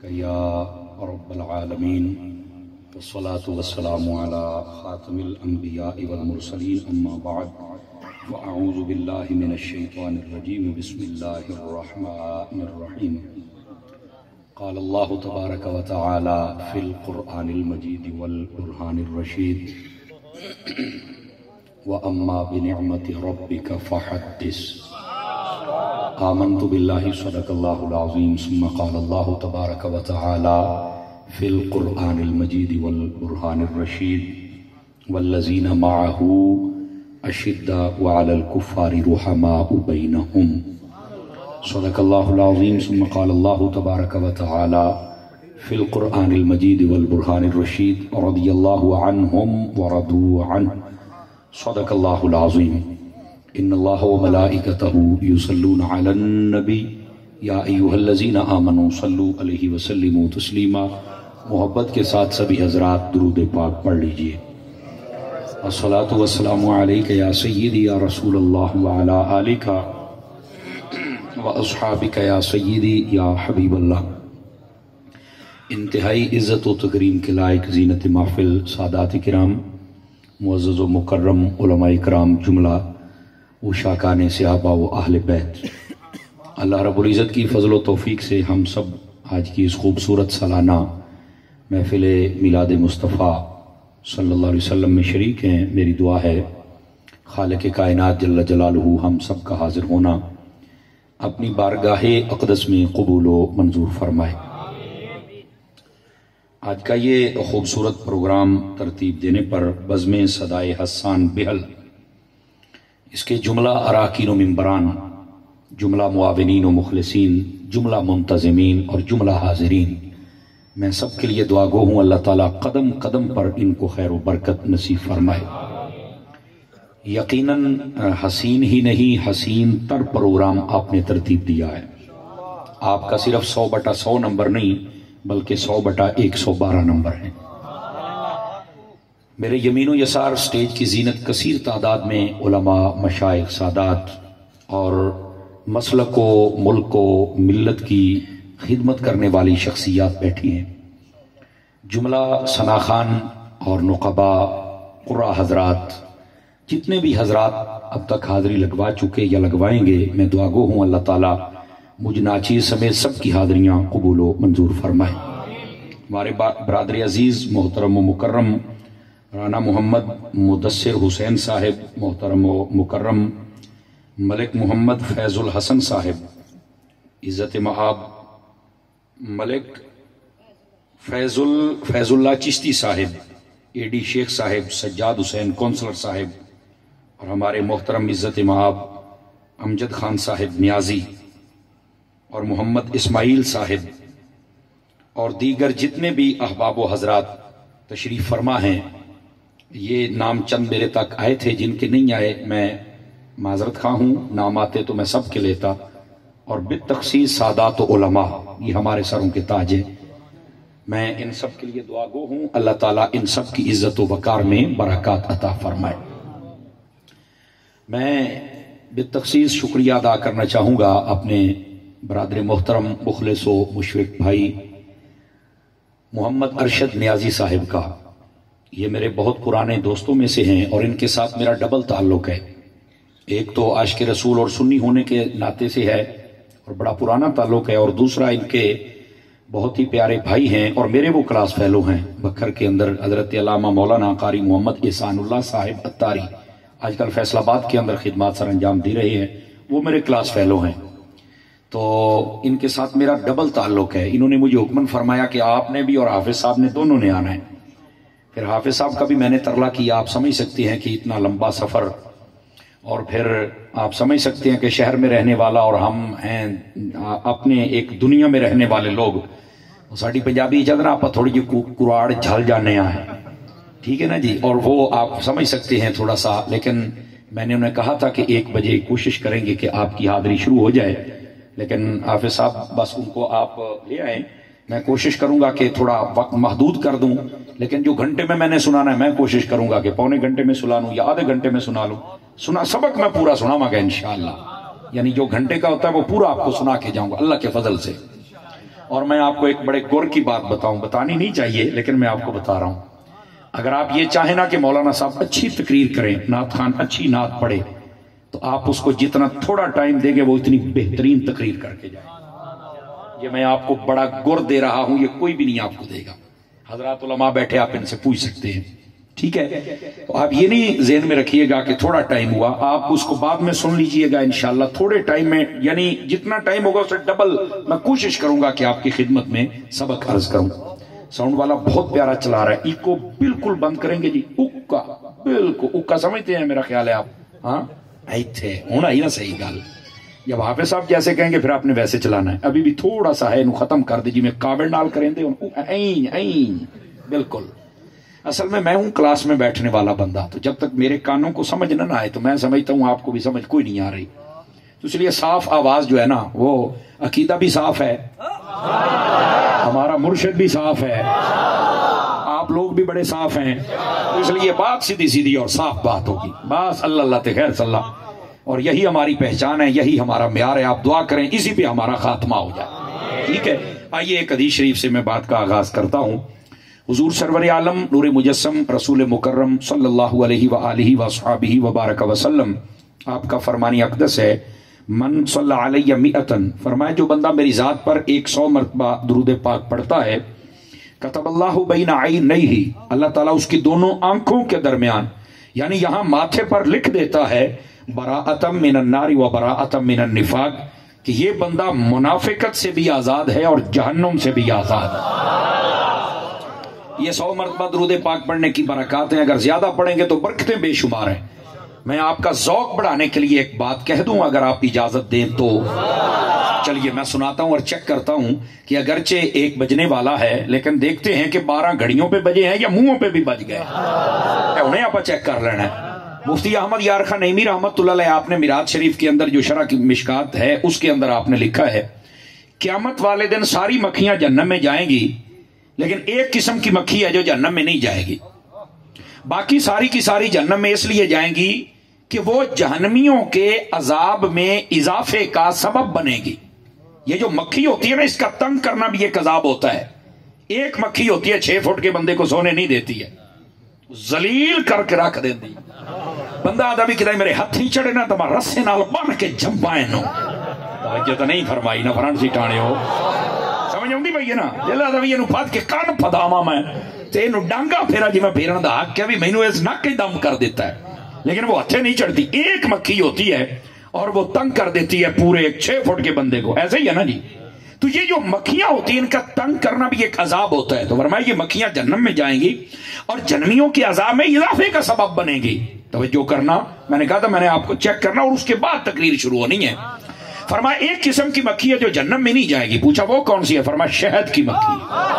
يا رب العالمين والصلاة والسلام على خاتم الأنبياء والمرسلين أما بعد فأعوذ بالله من الشيطان الرجيم بسم الله الرحمن الرحيم قال الله تبارك وتعالى في القرآن المجيد والبرهان الرشيد وأما بنعمة ربك فحدث آمنت بالله صدق الله العظيم ثم قال الله تبارك وتعالى في القرآن المجيد والبرهان الرشيد والذين معه أشداء على الكفار رحماء بينهم صدق الله العظيم ثم قال الله تبارك وتعالى في القرآن المجيد والبرهان الرشيد رضي الله عنهم ورضوا عنه صدق الله العظيم ان اللہ وملائکتہ یصلون علی النبی یا ایہا الذین آمنوا صلوا علیہ وسلموا تسلیما۔ محبت کے ساتھ سبھی حضرات درود پاک پڑھ لیجئے۔ الصلاۃ والسلام علیک یا سیدی یا رسول اللہ وعلی آلک واصحابک یا سیدی یا حبیب اللہ۔ انتہائی عزت و تکریم کے لائق زینت محفل سادات کرام، معزز و مکرم علماء کرام، جملہ وشاکان صحابہ و اہل بیت، اللہ رب العزت کی فضل و توفیق سے ہم سب آج کی اس خوبصورت سالانہ محفل میلاد مصطفیٰ صلی اللہ علیہ وسلم میں شریک ہیں۔ میری دعا ہے خالق کائنات جل جلالہ ہم سب کا حاضر ہونا اپنی بارگاہ اقدس میں قبول و منظور فرمائے۔ آج کا یہ خوبصورت پروگرام ترتیب دینے پر بزم صدائے حسان بہل، اس کے جملہ اراکین و ممبران، جملہ معاونین و مخلصین، جملہ منتظمین اور جملہ حاضرین، میں سب کے لیے دعا گو ہوں اللہ تعالیٰ قدم قدم پر ان کو خیر و برکت نصیب فرمائے۔ یقیناً حسین ہی نہیں حسین تر پروگرام آپ نے ترتیب دیا ہے۔ آپ کا صرف 100/100 نمبر نہیں بلکہ 100/112 نمبر ہیں۔ میرے یمین و یسار سٹیج کی زینت کثیر تعداد میں علماء، مشائخ، سادات اور مسلک و ملک و ملت کی خدمت کرنے والی شخصیات بیٹھی ہیں۔ جملہ ثناخان اور نقبا، قرہ حضرات، جتنے بھی حضرات اب تک حاضری لگوا چکے یا لگوائیں گے، میں دعا گو ہوں اللہ تعالیٰ مجھ ناچیز سمیت سب کی حاضریاں قبول و منظور فرمائے۔ ہمارے برادر عزیز محترم و مکرم رانا محمد مدثر حسین صاحب، محترم و مکرم ملک محمد فیض الحسن صاحب، عزت مآب ملک فیض اللہ چشتی صاحب، اے ڈی شیخ صاحب، سجاد حسین کونسلر صاحب، اور ہمارے محترم عزت مآب امجد خان صاحب نیازی اور محمد اسماعیل صاحب اور دیگر جتنے بھی احباب و حضرات تشریف فرما ہیں۔ یہ نام چند میرے تک آئے تھے، جن کے نہیں آئے میں معذرت خواہ ہوں، نام آتے تو میں سب کے لیتا۔ اور بالتخصیص سادات و علماء، یہ ہمارے سروں کے تاج ہیں۔ میں ان سب کے لیے دعا گو ہوں اللہ تعالیٰ ان سب کی عزت و وقار میں برکات عطا فرمائے۔ میں بالتخصیص شکریہ ادا کرنا چاہوں گا اپنے برادر محترم مخلص و مشفق بھائی محمد ارشد نیازی صاحب کا۔ یہ میرے بہت پرانے دوستوں میں سے ہیں اور ان کے ساتھ میرا ڈبل تعلق ہے۔ ایک تو عاشق رسول اور سنی ہونے کے ناطے سے ہے اور بڑا پرانا تعلق ہے، اور دوسرا ان کے بہت ہی پیارے بھائی ہیں اور میرے وہ کلاس فیلو ہیں۔ بکھر کے اندر حضرت علامہ مولانا قاری محمد احسان اللہ صاحب اتاری آج کل فیصل آباد کے اندر خدمات سر انجام دے رہے ہیں، وہ میرے کلاس فیلو ہیں۔ تو ان کے ساتھ میرا ڈبل تعلق ہے۔ انہوں نے مجھے حکمن فرمایا کہ آپ نے بھی اور حافظ صاحب نے دونوں نے آنا ہے۔ پھر حافظ صاحب کا بھی میں نے ترلا کیا۔ آپ سمجھ سکتے ہیں کہ اتنا لمبا سفر، اور پھر آپ سمجھ سکتے ہیں کہ شہر میں رہنے والا اور ہم ہیں اپنے ایک دنیا میں رہنے والے لوگ، ساڑی پنجابی جدنا آپ تھوڑی جی کراڑ جھل جانے ہیں، ٹھیک ہے نا جی، اور وہ آپ سمجھ سکتے ہیں تھوڑا سا۔ لیکن میں نے انہیں کہا تھا کہ 1 بجے کوشش کریں گے کہ آپ کی حاضری شروع ہو جائے، لیکن حافظ صاحب بس ان کو آپ لے آئیں۔ میں کوشش کروں گا کہ تھوڑا وقت محدود کر دوں، لیکن جو گھنٹے میں نے سنانا ہے میں کوشش کروں گا کہ پونے گھنٹے میں سنا لوں یا آدھے گھنٹے میں سنا لوں۔ سبق میں پورا سناواں گا انشاءاللہ، یعنی جو گھنٹے کا ہوتا ہے وہ پورا آپ کو سنا کے جاؤں گا اللہ کے فضل سے۔ اور میں آپ کو ایک بڑے غور کی بات بتاؤں، بتانی نہیں چاہیے لیکن میں آپ کو بتا رہا ہوں، اگر آپ یہ چاہیں نا کہ مولانا صاحب اچھی تقریر کریں، نعت خان اچھی نعت پڑھے، تو آپ اس کو جتنا تھوڑا ٹائم دیں گے وہ اتنی بہترین تقریر کر کے جائیں۔ یہ میں آپ کو بڑا گر دے رہا ہوں، یہ کوئی بھی نہیں آپ کو دے گا۔ حضرات علماء بیٹھے، آپ ان سے پوچھ سکتے ہیں، ٹھیک ہے؟ تو آپ یہ نہیں ذہن میں رکھیے گا کہ تھوڑا ٹائم ہوا، آپ اس کو بعد میں سن لیجئے گا انشاءاللہ تھوڑے ٹائم میں، یعنی جتنا ٹائم ہوگا اسے ڈبل میں کوشش کروں گا کہ آپ کی خدمت میں سبق عرض کروں۔ ساؤنڈ والا بہت پیارا چلا رہا ہے، ایکو بالکل بند کریں گے جی، اکا بالکل اکا سمجھتے ہیں میرا خیال ہے آپ؟ ہاں ایتھے ہونا ہی نا صحیح گل، جب حافظ صاحب جیسے کہیں گے پھر آپ نے ویسے چلانا ہے۔ ابھی بھی تھوڑا سا ہے، انہوں ختم کر دی جی، میں کابڑ نال کریں دے این این بالکل۔ اصل میں ہوں کلاس میں بیٹھنے والا بندہ، تو جب تک میرے کانوں کو سمجھ نہ آئے تو میں سمجھتا ہوں آپ کو بھی سمجھ کوئی نہیں آ رہی، تو اس لیے صاف آواز جو ہے نا، وہ عقیدہ بھی صاف ہے، ہمارا مرشد بھی صاف ہے، آپ لوگ بھی بڑے صاف ہیں، تو اس لیے بات سیدھی سیدھی اور صاف بات ہوگی، بس اللہ اللہ تے خیر صلی اللہ، اور یہی ہماری پہچان ہے، یہی ہمارا معیار ہے۔ آپ دعا کریں اسی پہ ہمارا خاتمہ ہو جائے، ٹھیک ہے؟ آئیے ایک حدیث شریف سے میں بات کا آغاز کرتا ہوں۔ حضور سرور عالم نور مجسم رسول مکرم صلی اللہ علیہ وآلہ وصحبہ وبارک وسلم، آپ کا فرمان اقدس ہے، من صلی علیہ مئتن، فرمایا جو بندہ میری ذات پر 100 مرتبہ درود پاک پڑھتا ہے، کتب اللہ بین عینیہ، اللہ تعالیٰ اس کی دونوں آنکھوں کے درمیان، یعنی یہاں ماتھے پر لکھ دیتا ہے، براءۃ من النار و براءۃ من النفاق، کہ یہ بندہ منافقت سے بھی آزاد ہے اور جہنم سے بھی آزاد ہے۔ یہ 100 مرتبہ درود پاک پڑھنے کی برکات ہیں، اگر زیادہ پڑھیں گے تو برکتیں بے شمار ہیں۔ میں آپ کا ذوق بڑھانے کے لیے ایک بات کہہ دوں اگر آپ اجازت دیں تو، چلیے میں سناتا ہوں اور چیک کرتا ہوں کہ اگرچہ 1 بجنے والا ہے لیکن دیکھتے ہیں کہ 12 گھڑیوں پہ بجے ہیں یا منہوں پہ بھی بج گئے، انہیں آپ چیک کر لینا ہے۔ مفتی احمد یار خان نعیمی رحمت اللہ علیہ، آپ نے میراث شریف کے اندر جو شرح کی مشکات ہے اس کے اندر آپ نے لکھا ہے، قیامت والے دن ساری مکھیاں جہنم میں جائیں گی لیکن ایک قسم کی مکھی ہے جو جہنم میں نہیں جائے گی، باقی ساری کی ساری جہنم میں اس لیے جائیں گی کہ وہ جہنمیوں کے عذاب میں اضافے کا سبب بنے گی۔ یہ جو مکھی ہوتی ہے نا، اس کا تنگ کرنا بھی ایک عذاب ہوتا ہے۔ ایک مکھی ہوتی ہے 6 فٹ کے بندے کو سونے نہیں دیتی ہے، ذلیل کر کے رکھ دیتی، بندہ آدھا بھی کہتا ہے میرے ہاتھ ہی چڑھے نا تو میں رسے نال بن کے جمپائے نو، توجہ تو نہیں فرمائی نا فرنٹ سی ٹانے ہو، سمجھ آؤں دی بھئی ہے نا، جلدہ آدھا بھی یہ نو پھاد کے کان پھداما میں تے نو ڈانگا پھیرا جی میں پھیرن دا حق کیا بھی میں نو اس نک کے دم کر دیتا ہے، لیکن وہ ہتھے نہیں چڑھتی۔ ایک مکھی ہوتی ہے اور وہ تنگ کر دیتی ہے پورے 6 فٹ کے بندے کو، ایسے ہی ہے نا جی۔ تو یہ جو مکھیاں ہوتی ہیں ان کا تنگ کرنا بھی ایک عذاب ہوتا ہے، تو فرمایا یہ مکھیاں جہنم میں جائیں گی اور جہنمیوں کے عذاب میں اضافے کا سبب بنے گی۔ توجہ کرنا، میں نے کہا تھا میں نے آپ کو چیک کرنا اور اس کے بعد تقریر شروع ہونی ہے۔ فرمایا ایک قسم کی مکھی ہے جو جہنم میں نہیں جائے گی، پوچھا وہ کون سی ہے؟ فرمایا شہد کی مکھی۔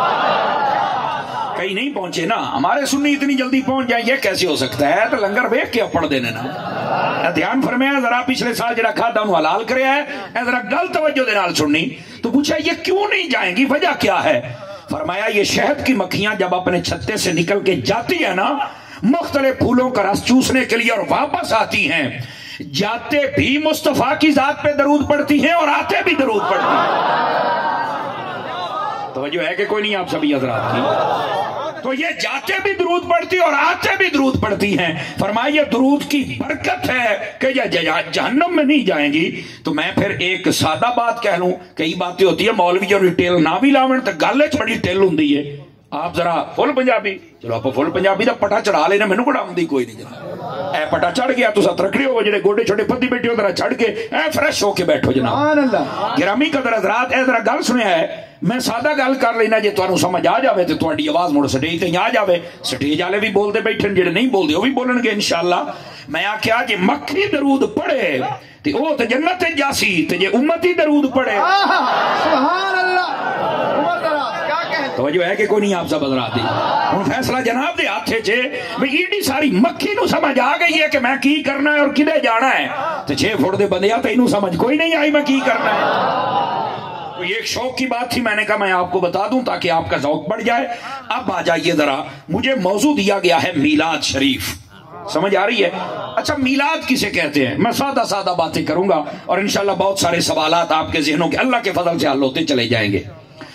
کہیں نہیں پہنچے نا، ہمارے سنی اتنی جلدی پہنچ جائیں یہ کیسے ہو سکتا ہے؟ تو لنگر بیک کے پڑھ دینے نا، دھیان فرمایا ذرا پچھلے سال جڑا کھادا انہوں حلال کرے ہے، ذرا گل توجہ دے نال سننی۔ تو پوچھا یہ کیوں نہیں جائیں گی، وجہ کیا ہے؟ فرمایا یہ شہد کی مکھیاں جب اپنے چھتے سے نکل کے جاتی ہیں نا مختلف پھولوں کا رس چوسنے کے لیے اور واپس آتی ہیں، جاتے بھی مصطفیٰ کی ذات پہ درود پڑھتی ہیں اور آتے بھی درود پڑھتی ہیں۔ توجہ ہے کہ کوئی نہیں آپ سبھی حضرات کی؟ تو یہ جاتے بھی درود پڑھتی اور آتے بھی درود پڑھتی ہیں۔ فرمایا یہ درود کی برکت ہے کہ یہ جہنم میں نہیں جائیں گی۔ تو میں پھر ایک سادہ بات کہہ لوں، کئی باتیں ہوتی ہے مولوی جو ٹیل نہ بھی لاون تو گل چ بڑی ٹیل ہوندی ہے۔ آپ ذرا فل پنجابی، چلو آپ فل پنجابی دا پٹا چڑھا لینا، مینوں کوئی آمدی کوئی نہیں جناب۔ اے پٹا چڑھ گیا تو ساتھ رکھڑی ہو جڑے گوڈے چھوٹے پدی بیٹھے ہو ذرا چڑھ کے اے فریش ہو کے بیٹھو جناب۔ گرامی قدر حضرات، اے ذرا گل سنیا ہے، میں سادہ گل کر لینا جے تانوں سمجھ آ جاوے تے تہاڈی آواز مڑ سٹیج تے آ جاوے، سٹیج والے بھی بولدے بیٹھن، جڑے نہیں بولدے او بھی بولن گے انشاءاللہ۔ میں آکھیا جے مکھی درود پڑھے تے او تے جنت تے جاسی، تے جے امتی درود پڑھے سبحان اللہ۔ توجہ ہے کہ کوئی نہیں آپ سب حضرات دی؟ ہن فیصلہ جناب دے ہاتھ چے بھئی ایڈی ساری مکھی نو سمجھ آ گئی ہے کہ میں کی کرنا ہے اور کدے جانا ہے، تے 6 فٹ دے بندیا تینوں سمجھ کوئی نہیں آئی میں کی کرنا ہے۔ تو یہ ایک شوق کی بات تھی، میں نے کہا میں آپ کو بتا دوں تاکہ آپ کا ذوق بڑھ جائے۔ اب آ جائیے ذرا، مجھے موضوع دیا گیا ہے میلاد شریف، سمجھ آ رہی ہے؟ اچھا میلاد کسے کہتے ہیں؟ میں سادہ سادہ باتیں کروں گا اور انشاءاللہ بہت سارے سوالات آپ کے ذہنوں کے اللہ کے فضل سے حل ہوتے چلے جائیں گے۔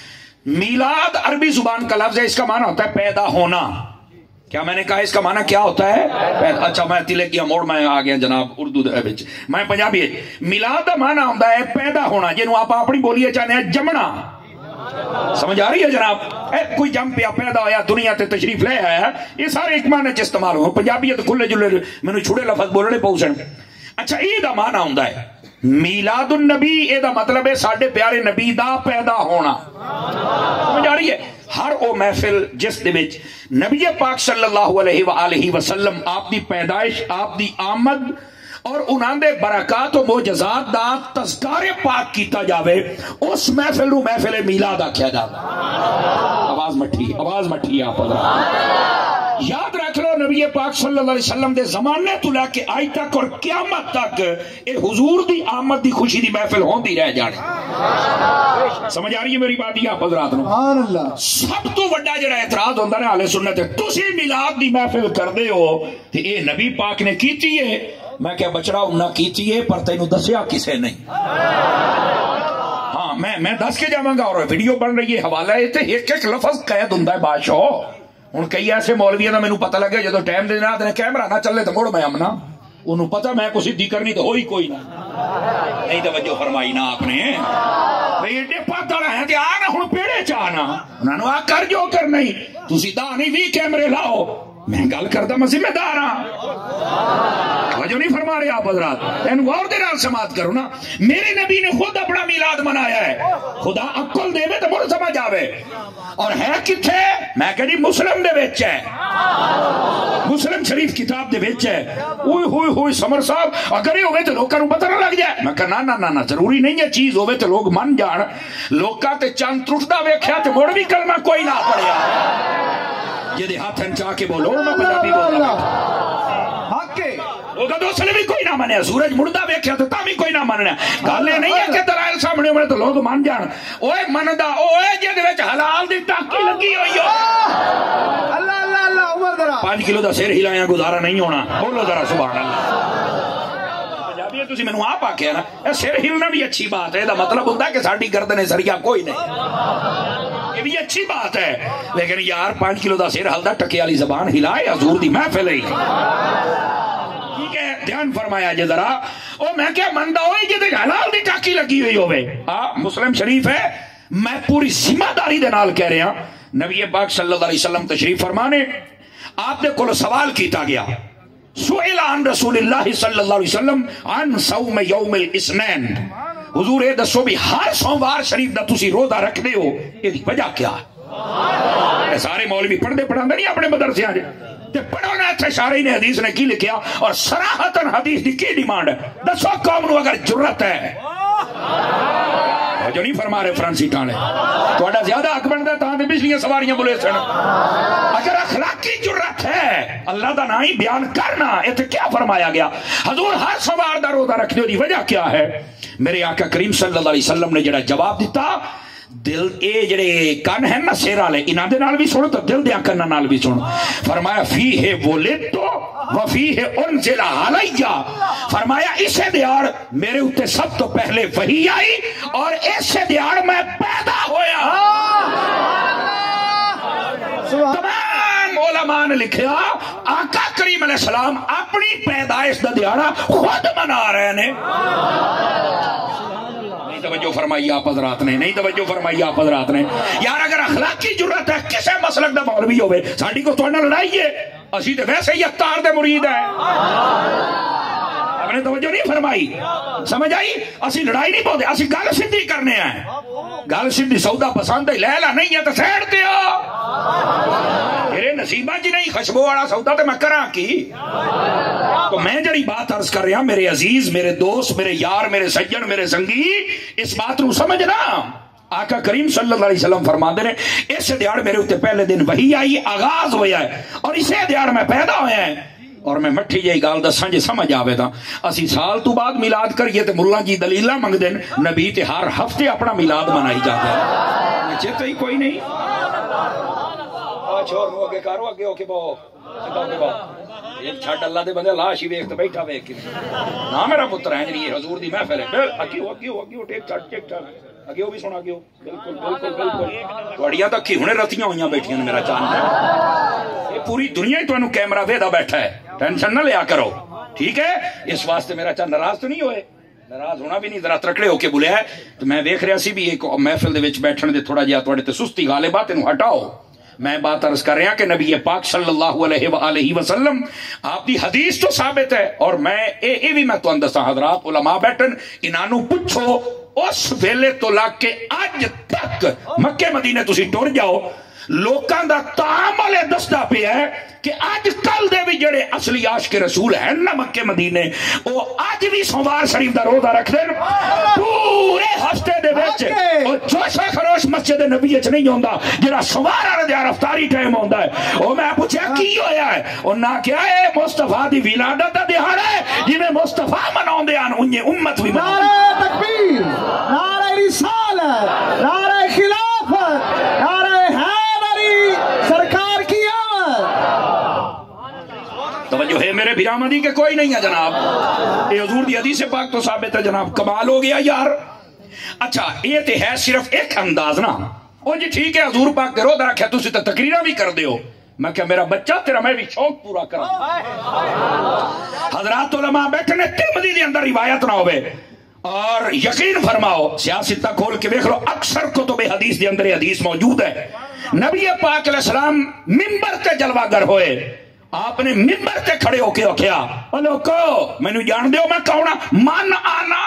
میلاد عربی زبان کا لفظ ہے، اس کا معنی ہوتا ہے پیدا ہونا. کیا میں نے کہا اس کا معنی کیا ہوتا ہے؟ اچھا میں تلے کیا موڑ میں آ گیا جناب اردو میں پنجابی. میلاد کا معنی ہوتا ہے پیدا ہونا، جنہوں آپ اپنی بولیے چاہتے ہیں جمنا. سمجھ آ رہی ہے جناب؟ کوئی جم پیا پیدا ہویا دنیا تے تشریف لے آیا، یہ سارے ایک معنی چ استعمال ہو. پنجابی تو کھلے جلے مینوں چھوڑے لفظ بولنے پو سن. اچھا یہ دا معنی ہوندا ہے میلاد النبی، یہ دا مطلب ہے ساڈے پیارے نبی دا پیدا ہونا. سمجھ آ رہی ہے؟ ہر او محفل جس دے وچ نبی پاک صلی اللہ علیہ وآلہ وسلم آپ دی پیدائش، آپ دی آمد اور انہاں دے برکات و معجزات دا تذکار پاک کیتا جاوے، اس محفل نو محفل میلاد آکھیا جاتا. آواز مٹھی آپ یاد رکھ لو، نبی پاک صلی اللہ علیہ وسلم دے زمانے تو لے کے آج تک اور قیامت تک اے حضور دی آمد دی خوشی دی محفل ہوندی رہ جانے. سمجھ آ رہی ہے میری بات؟ یہ آپ حضرات نو سبحان اللہ سب تو بڑا جڑا اعتراض ہوندا نا اہل سنت، تسی میلاد دی محفل کردے ہو تے اے نبی پاک نے کیتی ہے. میں کیا بچڑا انہاں کیتی ہے پر تینوں دسیا کسے نہیں. ہاں میں دس کے جاواں گا، اور ویڈیو بن رہی ہے، حوالہ ہے تے ایک ایک لفظ قید ہوندا ہے بادشاہ. ہوں کئی ایسے مولویوں کا مینوں پتہ لگے جدو ٹائم دے رات نے کیمرہ نہ چلے تو مڑ میں امنا، انہوں پتہ میں کچھ سدھی کرنی تو ہوئی کوئی نہ. نہیں توجہ فرمائی نا آپ نے بھئی ایڈے پتہ ہے تے آنا ہوں پیڑے چاہنا انہوں نے آ کر جو کر نہیں تسی دا نہیں بھی کیمرے لاؤ. میں گل کردا میں ذمہ دار ہاں. توجہ نہیں فرما رہے آپ حضرات؟ ان غور دے نال سماعت کرو نا. میرے نبی نے خود اپنا میلاد منایا ہے. خدا عقل دے تو مڑ سمجھ آوے. اور ہے کتھے؟ میں کہنی مسلم دے وچ ہے، مسلم شریف کتاب دے وچ ہے. اوئے ہوئے ہوئے سمر صاحب اگر یہ ہوئے تو لوکاں نوں پتہ نہ لگ جائے. میں کہا نہ ضروری نہیں ہے چیز ہوئے تو لوگ من جان. لوکاں تے چند ٹرٹدا ویکھیا تے مڑ بھی کلمہ کوئی نہ پڑھیا. یہ ہاتھ چاہ کے بولو میں پنجابی بولنا دوسرے بھی کوئی نہ منے. سورج مڑدا ویکھیا تو تاں بھی کوئی نہ مننا. گل یہ نہیں ہے کہ دلائل سامنے ہوئے تو لوگ مان جان. اوے مندا اوے جے وچ حلال دی ٹاکی لگی ہوئی ہو. اللہ اللہ اللہ عمر ذرا 5 کلو دا سر ہلایا گزارا نہیں ہونا. بولو ذرا سبحان اللہ. پنجابی تسی مینوں آپ آکھیا نا سر ہلنا بھی اچھی بات ہے. دا مطلب ہوندا ہے کہ ساڈی گردن سریا کوئی نہیں. یہ بھی اچھی بات ہے، لیکن یار 5 کلو دا سر ہلدا ٹکے والی زبان ہلائے حضور دی محفل ہے. ٹھیک ہے دھیان فرمایا جے ذرا. او میں کیا مندا ہوئے جے حلال دی ٹاکی لگی ہوئی ہوے. مسلم شریف ہے. میں پوری ذمہ داری دے نال کہہ رہا نبی پاک صلی اللہ علیہ وسلم تشریف فرمانے آپ دے کول سوال کیتا گیا. سئل عن رسول اللہ صلی اللہ علیہ وسلم عن صوم یوم الاثنین. حضور اے دسو بھی ہر سوموار شریف دا تسی روزہ رکھ دے ہو، یہ دی وجہ کیا ہے؟ سارے مولوی پڑھتے پڑھاندے نہیں اپنے مدرسے آج تے پڑھو نا اتنے شارعی نے حدیث نے کی لکھیا اور صراحتاً حدیث دی کی ڈیمانڈ ہے. دسو قوم نو اگر جرت ہے جو نہیں فرما رہے فرانسی ٹانے تھوڑا زیادہ حق بنتا تاں تے پچھلیاں سواریاں بولے سن. اگر اخلاقی جرت ہے اللہ دا نام ہی بیان کرنا، ایتھے کیا فرمایا گیا؟ حضور ہر سوار دا روزہ رکھنے دی وجہ کیا ہے؟ میرے آقا کریم صلی اللہ علیہ وسلم نے جڑا جواب دیتا، دل اے جڑے کن ہیں نا سیر والے انہاں دے نال بھی سنو تو دل دیاں کناں نال بھی سنو. فرمایا فیہ ولدت وفیہ انزل علیہ. فرمایا اسے دیار میرے اوتے سب تو پہلے وحی آئی اور اسے دیار میں پیدا ہویا. تمام علماء نے لکھیا آقا کریم علیہ السلام اپنی پیدائش دا دیارہ خود منا رہے نے. توجہ فرمائی آپ حضرات نے، نہیں توجہ فرمائی آپ حضرات نے. یار اگر اخلاقی جرت ہے کسے مسلک دا مولوی ہوئے ساڈی کو تھوڑا لڑائی ہے، اسی تے ویسے ہی اختار دے مرید ہے. آپ نے توجہ نہیں فرمائی، سمجھ آئی؟ اسی لڑائی نہیں پاؤں، اسی گل سدھی کرنے ہیں. گل سدھی سودا پسند ہے، لیلا نہیں ہے تو سیڑ دیا. میرے نصیبہ جی نہیں خشبو والا سودا تو میں کراں کی. تو میں جڑی بات عرض کر رہا میرے عزیز، میرے دوست، میرے یار، میرے سجن، میرے سنگی، اس بات نو سمجھنا. آقا کریم صلی اللہ علیہ وسلم فرماندے نے اس دیار میرے اوتے پہلے دن وحی آئی، آغاز ہویا ہے اور اسے دیار میں پیدا ہویا ہے. اور میں مٹھی جی گال دساں جے سمجھ آوے تا اسی سال تو بعد میلاد کریے تے ملا جی دلیلاں منگ دین، نبی تے ہر ہفتے اپنا میلاد منائی جاتا ہے. چیتے ہی کوئی نہیں. چھوڑ نو اگے کارو اگے اوکے باؤ یہ چھٹ اللہ دے بندے لاش ہی ویکھ تے بیٹھا ویکھ کے نا میرا پتر ہے جی حضور دی محفل ہے. اگے اگے اگے ٹیک ٹاک اگے وہ بھی سنا گے بالکل بالکل بالکل تھوڑیاں تک ہی ہنے رتیاں ہوئیاں بیٹھیاں میرا چاند یہ پوری دنیا ہی تمہیں کیمرہ ویدا بیٹھا ہے ٹینشن نہ لیا کرو ٹھیک ہے اس واسطے میرا چاند ناراض تو نہیں ہوئے ناراض ہونا بھی نہیں ذرا ترکڑے ہو کے بولیا ہے تو میں دیکھ رہا سی بھی ایک محفل دے وچ بیٹھن دے تھوڑا جہا تھوڑے تے سستی غالبا تینوں ہٹاؤ میں بات عرض کر رہا کہ نبی پاک صلی اللہ علیہ وآلہ وسلم آپ دی حدیث تو ثابت ہے اور میں اے بھی میں تو اندسا حضرات علماء بیٹھن انہوں پوچھو اس ویلے تو لگ کے اج تک مکے مدینے تسی ٹر جاؤ لوکاں دا تعامل دسدا پیا ہے کہ اج کل دے بھی جڑے اصلی عاشق رسول ہیں نا مکے مدینے وہ اج بھی سوموار شریف دا روزہ رکھ دین پورے ہفتے دے وچ او جوش و خروش مسجد نبی وچ نہیں ہوندا جڑا سوموار والے دن افطاری ٹائم ہوندا ہے او میں پوچھیا کی ہویا ہے انہاں کہیا اے مصطفی دی ولادت دا دہاڑا ہے جویں مصطفی مناوندے ان انہی امت بھی نعرہ تکبیر نعرہ رسالت نعرہ خلافت نعرہ حیدری سرکار کی توجہ ہے میرے بھرامدی کے کوئی نہیں ہے جناب یہ حضور دی حدیث پاک تو ثابت ہے جناب کمال ہو گیا یار اچھا یہ تے ہے صرف ایک انداز نا او جی ٹھیک ہے حضور پاک دے روزہ رکھیا تسی تے تقریراں بھی کر دیو میں کہ میرا بچہ تیرا میں بھی شوق پورا کرا حضرات علماء بیٹھنے ترمذی دے اندر روایت نہ ہوئے اور یقین فرماؤ سیاستہ کھول کے دیکھ لو اکثر کتب حدیث دے اندر حدیث موجود ہے نبی پاک علیہ السلام منبر تے جلوہ گر ہوئے آپ نے منبر تے کھڑے ہو کے کیا لوکو مینوں جان دیو میں کون من آنا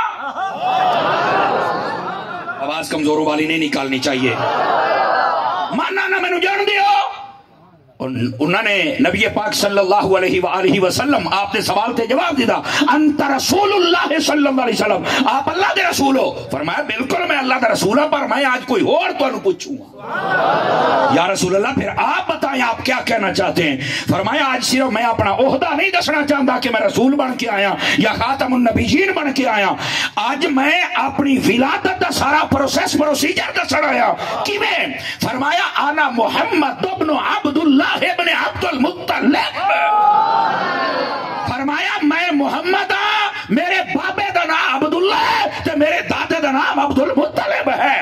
آواز کمزوروں والی نہیں نکالنی چاہیے من آنا مینوں جان دیو انہوں نے نبی پاک صلی اللہ علیہ وآلہ وسلم آپ نے سوال تے جواب دیتا انت رسول اللہ صلی اللہ علیہ وسلم آپ اللہ دے رسول ہو فرمایا بالکل میں اللہ دے رسول ہوں پر میں آج کوئی اور تو انہوں پوچھوں گا یا رسول اللہ پھر آپ بتائیں آپ کیا کہنا چاہتے ہیں فرمایا آج صرف میں اپنا عہدہ نہیں دسنا چاہتا کہ میں رسول بن کے آیا یا خاتم النبیین بن کے آیا آج میں اپنی ولادت دا سارا پروسیجر دسنا آیا کیویں فرمایا انا محمد ابن عبداللہ ابن عبد المطلب فرمایا میں محمد ہاں میرے بابے دا نام عبداللہ ہے تے میرے دادے دا نام عبد المطلب ہے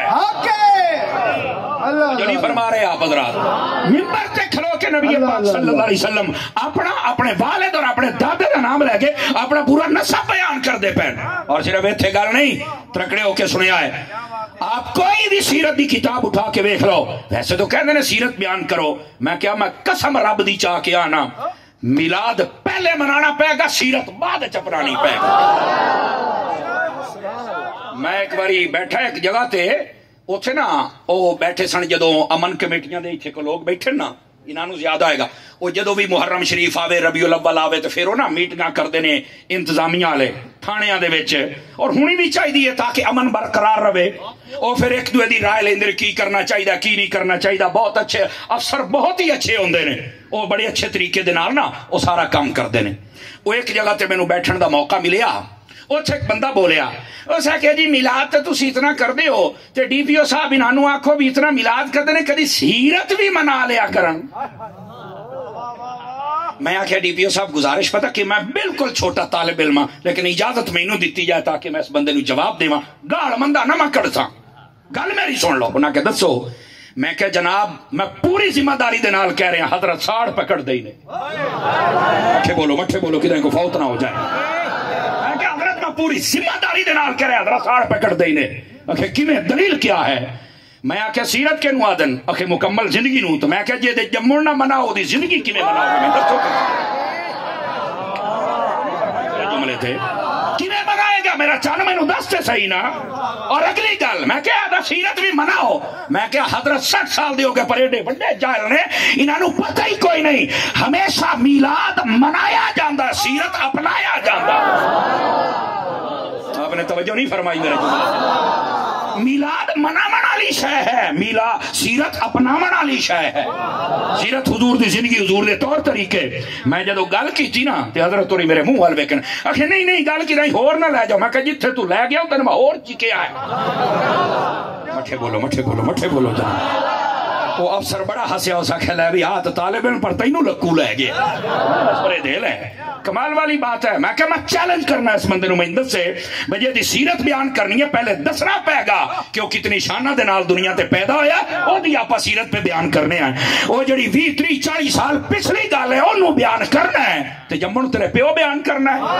جو نہیں فرما رہے آپ حضرات منبر تے کھلو کے نبی پاک صلی اللہ علیہ وسلم اپنے والد اور اپنے دادے دا نام لے کے اپنا پورا نسب بیان کر دے پہن اور صرف ایتھے گل نہیں ترکڑے ہو کے سنیا ہے آپ کوئی بھی سیرت دی کتاب اٹھا کے دیکھ لو ویسے تو کہتے ہیں سیرت بیان کرو میں کیا میں قسم رب دی چاہ کے آنا میلاد پہلے منانا پے گا سیرت بعد چپرانی پے گا میں ایک باری بیٹھا ایک جگہ تے اوتھے نا او بیٹھے سن جدوں امن کمیٹیاں دے ایتھے کو لوگ بیٹھے نا انہوں زیادہ آئے گا وہ جدو بھی محرم شریف آوے ربیع الاول آوے تو پھر وہ نا میٹنگاں کر دینے انتظامیہ والے تھانیاں دے وچ اور ہونی بھی چاہیے تاکہ امن برقرار رہے اور پھر ایک دوے دی رائے لیندر کی کرنا چاہیے کی نہیں کرنا چاہیے بہت اچھے افسر بہت ہی اچھے ہوندے نے وہ بڑے اچھے طریقے دے نال نا وہ سارا کام کر دینے وہ ایک جگہ تے مینوں بیٹھن دا موقع ملیا اوتھے ایک بندہ بولیا اس کہ جی میلاد تے تسی اتنا کر دے ہو تے ڈی پی او صاحب انہوں آکھو بھی اتنا میلاد کر دینے کدی سیرت بھی منا لیا کرن میں آکھیا ڈی پی او صاحب گزارش پتہ کہ میں بالکل چھوٹا طالب علم ہاں لیکن اجازت مینوں دتی جائے تاکہ میں اس بندے نوں جواب دیواں گال مندہ نہ میں کڑساں گل میری سن لو انہاں کہ دسو میں کہ جناب میں پوری ذمہ داری دے نال کہہ رہا حضرت ساڑھ پکڑ دے نے مٹھے بولو کدھر کو فوت نہ ہو جائے پوری ذمہ داری دے نال کہہ رہا حضرت ساڑھ پکڑ دے نے اکھے کیویں دلیل کیا ہے میں آکھیا سیرت کے نو آدن اکھے مکمل زندگی نو تو میں آکھیا جے دے جمن نہ مناؤ دی زندگی کیویں مناؤ میں دسو جملے تھے کیویں منائے گا میرا چان مینوں دس تے صحیح نا اور اگلی گل میں کہیا دا سیرت بھی مناؤ میں کہیا حضرت 60 سال دے ہو گئے پر ایڈے بڑے جاہل نے انہاں نوں پتہ ہی کوئی نہیں ہمیشہ میلاد منایا جاندا سیرت اپنایا جاندا آپ نے توجہ نہیں فرمائی میرے جملے میلاد منا لی شے ہے میلاد سیرت اپنا منا لی شے ہے سیرت حضور دی زندگی حضور دے طور طریقے میں جدو گل کیتی نا تے حضرت توری میرے منہ وال ویکھن اکھے نہیں گل کی نہیں ہور نہ لے جاؤ میں کہ جتھے تو لے گیا تینوں میں اور چکیا ہے مٹھے بولو جناب وہ افسر بڑا ہسیا اس آکھے لے بھی ہاتھ طالب علم پر تینوں لکو لے گیا پرے دل ہے कमाल वाली बात है। मैं क्या मैं चैलेंज करना इस बंदे मैं दसे बजे दी सीरत बयान करनी है, पहले दसना पैगा कि कितनी शाना दे नाल दुनिया ते पैदा होया, ओदी आपां सीरत पे बयान करने हैं। वो जड़ी 20 30 40 साल पिछली गल है ओनू बयान करना है, ते जम्मू तेरे प्यो बयान करना है।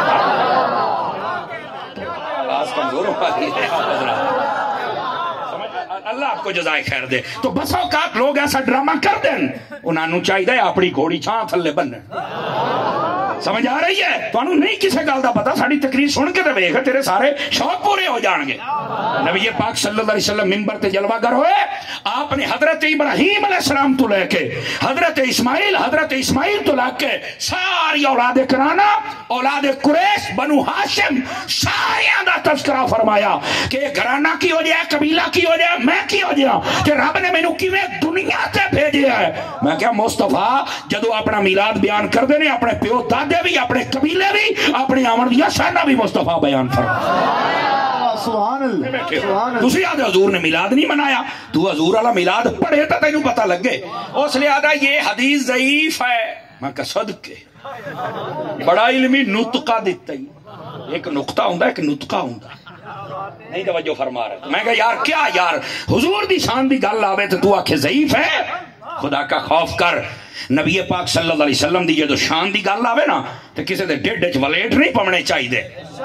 आवाज कमजोर हो पाती है। अल्लाह आपको जज़ाए खैर दे। तो बस औकात लोग ऐसा ड्रामा कर देन, उन्होंने चाहिए अपनी घोड़ी छां थल्ले बन्ने। समझ आ रही है? तुहानू नहीं किसी गल का पता, साड़ी तकरीर सुन के तो वेख तेरे सारे शौक पूरे हो जाएंगे। नबी पाक सल्लल्लाहु अलैहि वसल्लम मिंबर ते जलवागर होए, आपने हजरत इब्राहीम अलैहिस्सलाम तो लेके हजरत इस्माइल तो लेके सारी औलाद कराना, औलाद कुरैश, बनु हाशिम सारियां दा तज़किरा फरमाया कि घराना की हो जाए, कबीला की हो जाए, मैं की हो जाए, कि रब ने मैनू किवें दुनिया ते भेजा है। मैं क्या मुस्तफा जदों अपना मिलाद बयान करते ने, अपने प्यो दादे भी, अपने कबीले भी, अपनी आमद दियां शाना भी मुस्तफा बयान फरमाया। सुभान अल्लाह। तुसी आदे हजूर ने मिलाद नहीं मनाया, तू हजूर वाला मिलाद पढ़े तो तेनू पता लगे। उस लिहाजा ये हदीस ज़ईफ है। मैं कह सदके बड़ा इल्मी नुतका दिता ही, एक नुक्ता हुंदा, एक नुतका हुंदा, नहीं तवज्जो फरमा रहा। मैं कहा यार क्या यार हुजूर दी शान दी गल आवे तो तू आखे ज़ईफ है। खुदा का खौफ कर। नबी पाक सल्लल्लाहु अलैहि वसल्लम दी जो शान दी गल आवे ना, तो किसी दे ढिड च वलेट नहीं पवने चाहिए।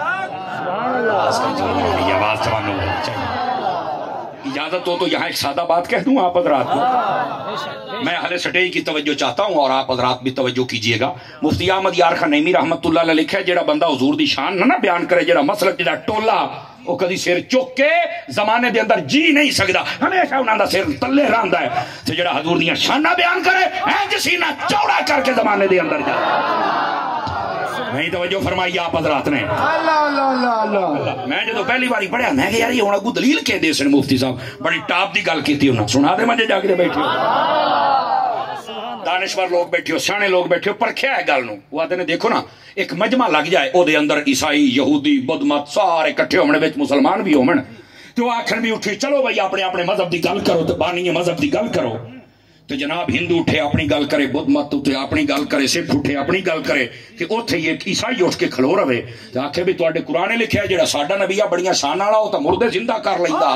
इजाजत हो तो यहाँ एक सादा बात कह दूं आप हजरात को। मैं हले स्टेज की तवज्जो चाहता हूँ और आप हजरात भी तवज्जो कीजिएगा। मुफ्ती अहमद यार खान नईमी रहमतुल्लाह अलैह लिखा है, जेड़ा बंदा हुजूर दी शान ना बयान करे, जेड़ा मसलक जेड़ा टोला वो कदी सिर चुक के जमाने दे अंदर जी नहीं सकता, हमेशा उन्हां दा सिर तल्ले रहंदा है। ते जेड़ा हुजूर दियां शाना बयान करे इंज सीना चौड़ा करके जमाने दे अंदर जाए। नहीं तवज्जो फरमाई आप हजरात ने। अल्लाह अल्लाह अल्लाह अल्लाह। मैं जो पहली बारी पढ़िया मैं यार ये हुण अगू दलील कहंदे सन मुफ्ती साहब, बड़ी टॉप दी गल कीती उन्हां, सुना दे मजे जाके बैठे हो, दानिश्वर लोग बैठे हो, सियाणे लोग बैठे हो, परखिया है गल नूं। वो आते ने देखो ना एक मजमा लग जाए, ओदे अंदर ईसाई यहूदी बुद्धमत सारे इकट्ठे होने विच मुसलमान भी होवन, तो आखन भी उठी चलो भाई अपने अपने मजहब की गल करो, तो बानी मजहब की गल करो। तो जनाब हिंदू उठे अपनी गल करे, बुद्ध मत उठे अपनी गल करे, सिख उठे अपनी गल करे, कि उथे ही एक ईसाई उठ के खलो रहे तो आखे भी तुहाडे कुरान ने लिखा जेड़ा साडा नबी आ बड़ियां शान वाला वो तो मुर्दे जिंदा कर लैंदा।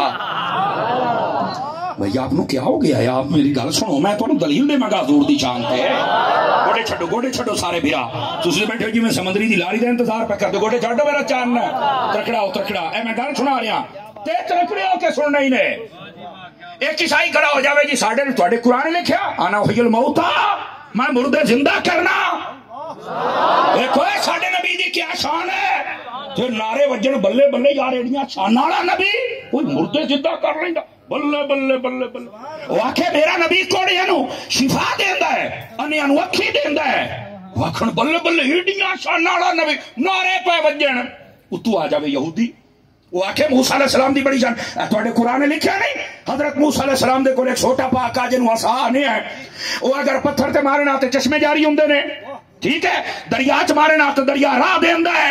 भाई आपनू क्या हो गया है? आप मेरी गल सुनो, मैं तुहानू दलील देवांगा हजूर दी शान ते। गोडे छड्डो सारे भरा, तुसीं बैठे हो जिवें समुंदरी दी लारी दा इंतजार पे करदे, गोडे छड्डो मेरा चान त्रकड़ा ए मैं गल सुना रहा ते त्रकड़े होके सुनना ही ने। एक ईसाई खड़ा हो जावे जी साडे तुहाडे कुरान ने लिखा आना हुयल मौता, मैं मुर्दे जिंदा करना। देखो साडे नबी दी क्या शान है, फिर नारे वजन बल्ले बल्ले यार एड़ियां शान वाला नबी कोई मुर्दे जिंदा कर लेंदा, बल्ले बल्ले बल्ले बल्ले। वो आखे मेरा नबी कोड़ियां नू शिफा देंदा है, अन्यां नू अखी देंदा है, आखन बल्ले बल्ले एड़ियां शान वाला नबी, नारे पे वजन। उतू आ जावे यहूदी, वो आखे मूसा अलैहिस्सलाम दी बड़ी शान, तुहाडे कुरान ने लिखा नहीं हजरत मूसा अलैहिस्सलाम दे कोल एक छोटा पाक आ जिन्हों असा आने है, वो अगर पत्थर ते मारे ना ते चश्मे जारी हुंदे ने, ठीक है, दरिया च मारे ना तो दरिया राह देंदा है,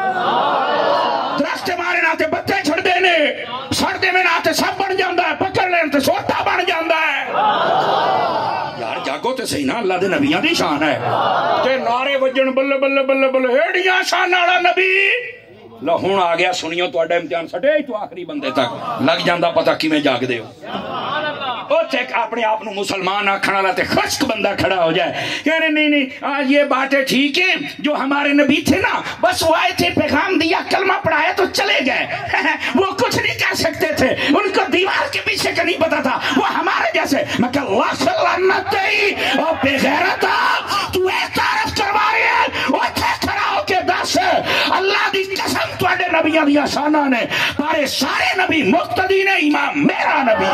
दरख्त मारे ना ते पत्ते छड़दे ने, सड़दे में ना ते सब बन जांदा है, पकड़ लेन ते सोटा बन जांदा है। यार जागो ते सही ना, अल्लाह दे नबियां दी शान है ते नारे वजन बल्ले बल्ले बल्ले बल्ले एड़ियां शान वाला नबी। लो हुण आ गया सुनियो तुहाडा इम्तिहान सटे तो आखिरी बंदे तक लग जांदा पता किवें जागदे हो। उथे अपने आप नूं मुसलमान आखण वाला ते खुश्क बंदा खड़ा हो जाए, कहने नहीं नहीं आज ये बातें ठीक है, जो हमारे नबी थे ना बस वो आए थे पैगाम दिया कलमा पढ़ाया तो चले गए वो कुछ नहीं कर सकते थे, उनको दीवार के पीछे का नहीं पता था, वो हमारे जैसे। मैं कह लानत और बेगैरता तू एक तारीफ करवा रही है, उथे खड़ा होके दस अल्लाह दी कसम तुहाडे नबियां दी शाना ने पर सारे नबी मुक्तदी ने, इमाम मेरा नबी।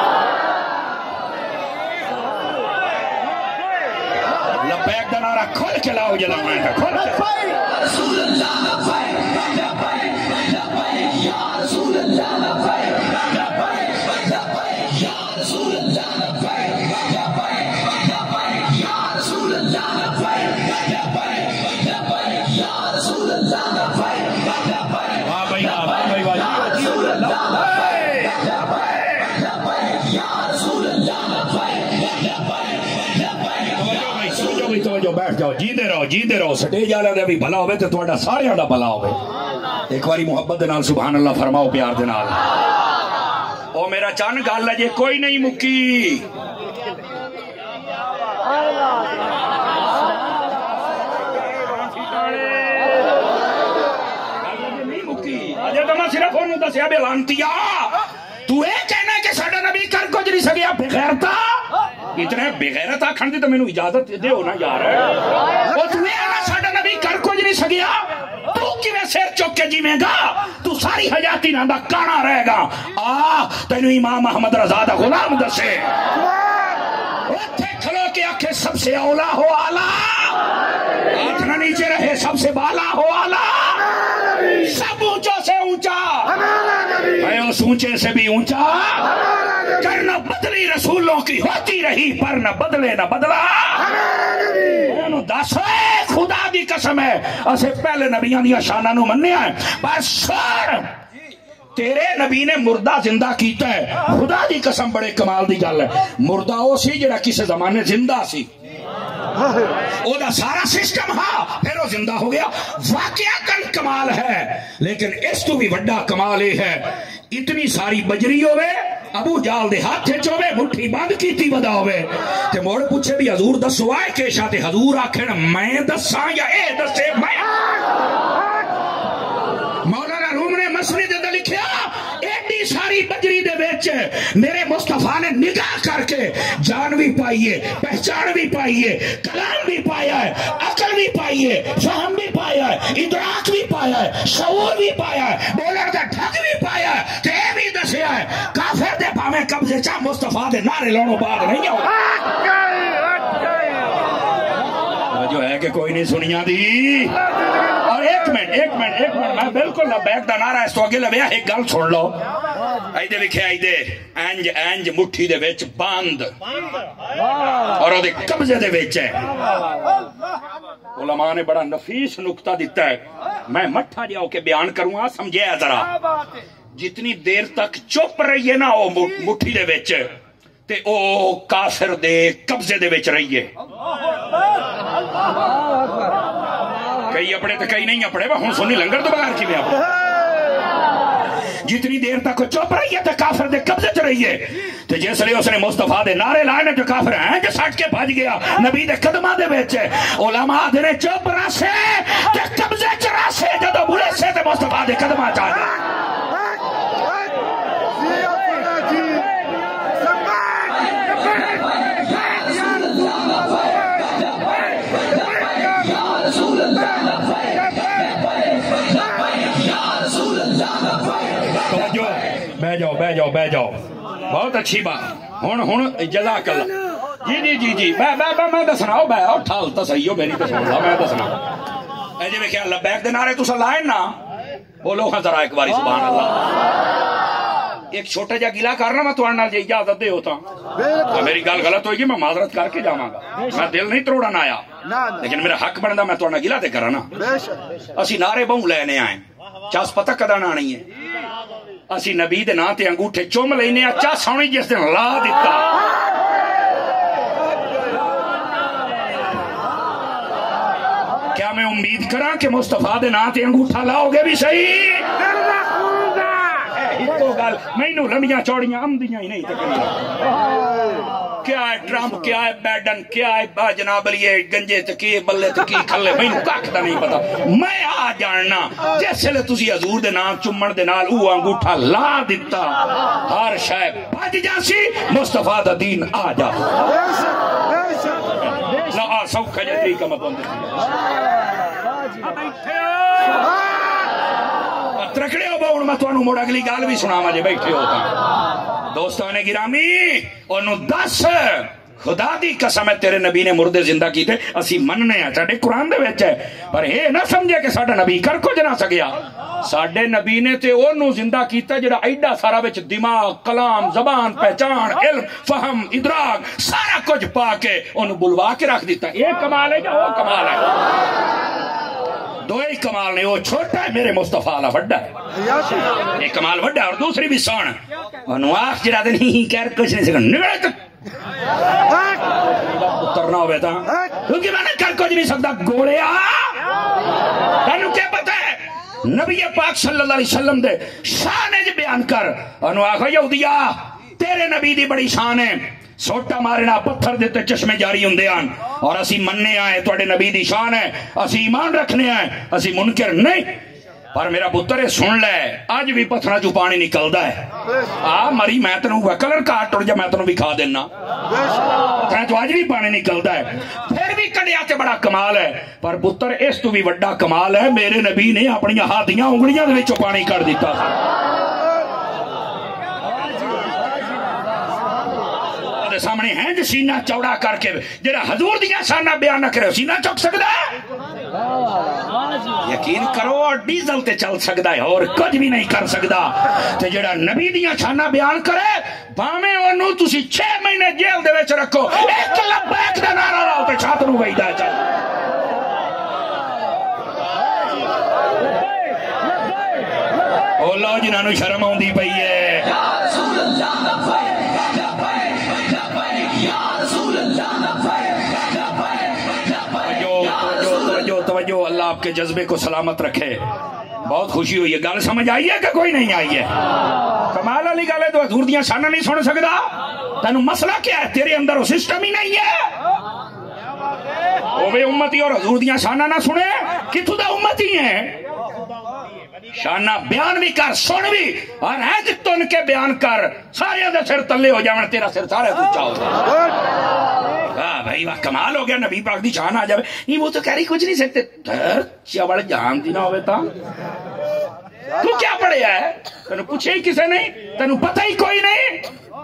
लब्बैक दा नारा खोल के लाओ जला मैं का खोल के रसूल अल्लाह लब्बैक लब्बैक लब्बैक या रसूल अल्लाह लब्बैक लब्बैक लब्बैक या रसूल अल्लाह लब्बैक लब्बैक लब्बैक या रसूल अल्लाह लब्बैक लब्बैक लब्बैक या रसूल अल्लाह लब्बैक लब्बैक। वाह भाई वाह भाई वाह या रसूल अल्लाह लब्बैक लब्बैक लब्बैक या रसूल अल्लाह लब्बैक लब्बैक लब्बैक। پوری توجہ بیٹھ جاؤ جیندے رہو سٹیج والے دا بھی بھلا ہوے تے تہاڈا سارے دا بھلا ہوے ایک باری محبت دے نال سبحان اللہ فرماؤ پیار دے نال او میرا چن گل ہے جے کوئی نہیں مکی اجے تو میں صرف انہوں دسیا بے لانتیا تو اے کہنا کہ ساڈا نبی کر کچھ نہیں سکیا بغیرتا اتنے بغیرت آکھن دی تو مینوں اجازت دیو نا یار او تو اے کہنا ساڈا نبی کر کچھ نہیں سکیا تو کیویں سر چک کے جیویں گا تو ساری حیاتی نہ دا کانا رہے گا تینوں امام احمد رضا دا غلام دسے اوتھے کھلو کے آکھے سب سے اولا ہو اعلی ہاتھ نہ نیچے رہے سب سے بالا ہو اعلی سب اونچوں سے اونچا میں اس اونچے سے بھی اونچا کرنا بدلی رسولوں کی ہوتی رہی پر نہ بدلے نہ بدلا دس خدا دی قسم ہے اسے پہلے نبیاں دیا شانہ نو منیا ہے بس سر تیرے نبی نے مردہ زندہ کیتا ہے خدا دی قسم بڑے کمال دی گل ہے مردہ او سی جڑا کسی زمانے زندہ سی او دا سارا سسٹم ہاں پھر وہ زندہ ہو گیا واقعہ کمال ہے لیکن اس تو بھی بڑا کمال یہ ہے اتنی ساری بجری ہوئے ابو جال دے ہاتھ چوے مٹھی بند کیتی ودا ہوئے تے موڑ پوچھے بھی حضور دسو آئے کیشا تے حضور آکھن میں دساں یا اے دسے میں مولانا روم نے مسجد دے لکھیا ایڈی ساری بجری دے وچ میرے مصطفیٰ نے نگاہ کر کے جان بھی پائیے پہچان بھی پائیے کلام بھی پایا ہے عقل بھی پائیے فہم بھی پایا ہے ادراک بھی پایا ہے شعور بھی پایا ہے بولر دا ڈھگ بھی پایا ہے تے بھی دسیا ہے کافر دے پاویں قبضے چا مصطفیٰ دے نعرے لاؤنوں بعد نہیں آؤ جو ہے کہ کوئی نہیں سنیاں دی اور ایک منٹ میں بالکل لبیک دا نعرہ اس تو اگے لویا ایک گل سن لو ایدے لکھے ایدے انج مٹھی دے وچ باند اور او دے قبضے دے وچ ہے علماء نے بڑا نفیس نکتہ دیتا ہے میں مٹھا جاؤ کے بیان کروں سمجھے ذرا جتنی دیر تک چپ رہیے نا او مٹھی دے وچ تے او کافر دے قبضے دے وچ رہیے کئی اپڑے تے کئی نہیں اپڑے ہن سنی لنگر تو بغیر کی میں اپڑے جتنی دیر تک چپ رہیے تے کافر دے قبضے چ رہیے تے جس لئے اس نے مصطفیٰ دے نعرے لائے نے جو کافر ہیں جو سٹ کے بھج گیا نبی دے قدمہ دے بیچے علماء دے چپ راسے تے قبضے چ راسے جدو بھولے سے تے مصطفیٰ دے قدمہ چاہے بہ جاؤ بہت اچھی بات ہن جزاک اللہ جی میں دسنا بہ ٹھال تو صحیح ہو میری تو سن لا میں دسنا اے جی ویکھیا لبیک دے نعرے تساں لائے نا بولو ہاں ذرا ایک باری سبحان اللہ ایک چھوٹا جا گلا کرنا میں تہاڈے نال جے اجازت دے ہوتا میری گل غلط ہوئی میں معذرت کر کے جاواں گا میں دل نہیں توڑن آیا لیکن میرا حق بندا میں تہاڈے نال گلا تے کراں نا اسی نعرے بہوں لینے آئے چاس پتہ کدا نہ آنی ہے اسی نبی دے ناں تے انگوٹھے چوم لینے چا سونی جس دن لا دیتا کیا میں امید کراں کہ مصطفیٰ دے ناں تے انگوٹھا لاؤ گے بھی صحیح مینوں لمبیاں چوڑیاں آمدیاں ہی نہیں کیا ہے ٹرمپ کیا ہے بیڈن کیا ہے جناب علی گنجے تکی بلے تکی کھلے مینوں کھ دا نہیں پتا میں آ جاننا جیسے لے تسی حضور دے نام چومن دے نال او انگوٹھا لا دتا ہر شے بج جاسی مصطفیٰ دا دین آ جا لا سوکھا جا طریقہ میں بند ترکڑے ہو باؤن میں توانو موڑ اگلی گال بھی سنا مجھے بیٹھے ہوتا دوستانے گرامی انہوں دس خدا دی قسم ہے تیرے نبی نے مردے زندہ کی تھے اسی مننے ہیں ساڑھے قرآن دے ویچ ہے پر یہ نہ سمجھے کہ ساڑھا نبی کر کو جنا سکیا ساڑھے نبی نے تے انہوں زندہ کیتا جڑا ایڈا سارا ویچ دماغ کلام زبان پہچان علم فہم ادراک سارا کچھ پا کے انہوں بلوا کے رکھ دیتا یہ کمال ہے یا وہ کمال ہے دو ہی کمال نے وہ چھوٹا ہے میرے مصطفیٰ اللہ بڑا ہے ایک کمال بڑا ہے اور دوسری بھی سون انواخ جرا دے نہیں کہہ کچھ نہیں سکن نگڑے تک اترنا ہوئے تھا کیونکہ میں نے کر کچھ نہیں سکتا گولیا تینوں کیا پتہ ہے نبی پاک صلی اللہ علیہ وسلم دے شان بیان کر انہوں آخو یہودیا تیرے نبی دی بڑی شان ہے سوٹا مارنا پتھر دیتے چشمے جاری ہوندے ہیں اور اسی مننے آئے توڑے نبی دی شان ہے اسی ایمان رکھنے آئے اسی منکر نہیں پر میرا پتر سن لے آج بھی پتھرہ جو پانی نکلدا ہے مری میں تنوں کلر کاٹ اور جب میں تنوں بھی کھا دینا پتھرہ جو آج بھی پانی نکلدا ہے پھر بھی کڑیا تے بڑا کمال ہے پر پتر اس تو بھی بڑا کمال ہے میرے نبی نے اپنی ہاتھیاں انگلیاں دے وچوں پانی کر دیتا سامنے ہیں جو سینہ چوڑا کر کے جڑا حضور دیا شانہ بیان نہ کرے سینہ چوک سکتا ہے یقین کرو اور ڈیزل تے چل سکتا ہے اور کچھ بھی نہیں کر سکتا تے جڑا نبی دیا شانہ بیان کرے بھامے انہوں تسی 6 مہینے جیل دے وچ رکھو ایک لبیک دا نعرہ لاؤ تے چھاتر ہو گئی دا چل اللہ جنہوں شرم ہوندی پئی ہے توجہ اللہ آپ کے جذبے کو سلامت رکھے بہت خوشی ہوئی ہے گل سمجھ آئی ہے کہ کوئی نہیں آئی ہے کمال علی گل ہے تو حضور دیاں شانہ نہیں سن سکتا تینوں مسئلہ کیا ہے تیرے اندر وہ سسٹم ہی نہیں ہے وہ امتی اور حضور دیاں شانہ نہ سنے کتوں دا امتی ہیں شانہ بیان بھی کر سن بھی اور ہے تن کے بیان کر سارے دے سر تلے ہو جاویں تیرا سر سارے کچھ ہو جائے بھائی واہ کمال ہو گیا نبی پاک دی شان آ جائے نہیں وہ تو کہہ رہی کچھ نہیں سکتے چوڑ جان دی نہ ہوئے تا تو کیا پڑھے ہے تینوں پوچھے ہی کسے نہیں تینوں پتہ ہی کوئی نہیں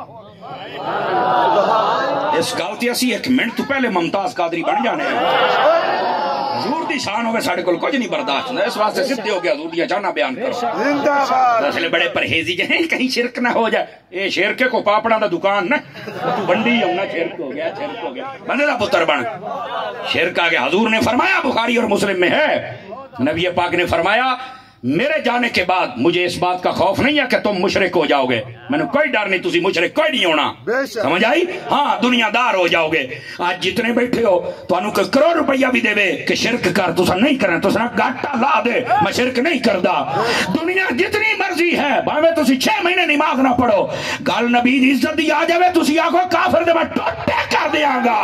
اس گلتی اسی 1 منٹ تو پہلے ممتاز قادری بن جانے حضور دی شان ہوئے ساڑھے کل کچھ نہیں برداشت اس واسطے سدھے ہو گیا حضور دیا جانا بیان کرو اصلے بڑے پرہیزی جہیں کہیں شرک نہ ہو جائے اے شرکے کو پاپڑا دا دکان نہ تو بنڈی ہونا شرک ہو گیا بندے دا پتر بن شرک آگے حضور نے فرمایا بخاری اور مسلم میں ہے نبی پاک نے فرمایا میرے جانے کے بعد مجھے اس بات کا خوف نہیں ہے کہ تم مشرک ہو جاؤ گے میں نے کوئی ڈر نہیں تسی مشرک کوئی نہیں ہونا سمجھ آئی ہاں دنیا دار ہو جاؤ گے آج جتنے بیٹھے ہو تو انہوں کو کروڑ روپیہ بھی دے کہ شرک کر تو نہیں کرنا تو گاٹا لا دے میں شرک نہیں کردا دنیا جتنی مرضی ہے باویں تسی 6 مہینے نماز نہ پڑھو گل نبی دی عزت دی آ جاوے تسی آگو کافر دے میں ٹوٹے کر دیاں گا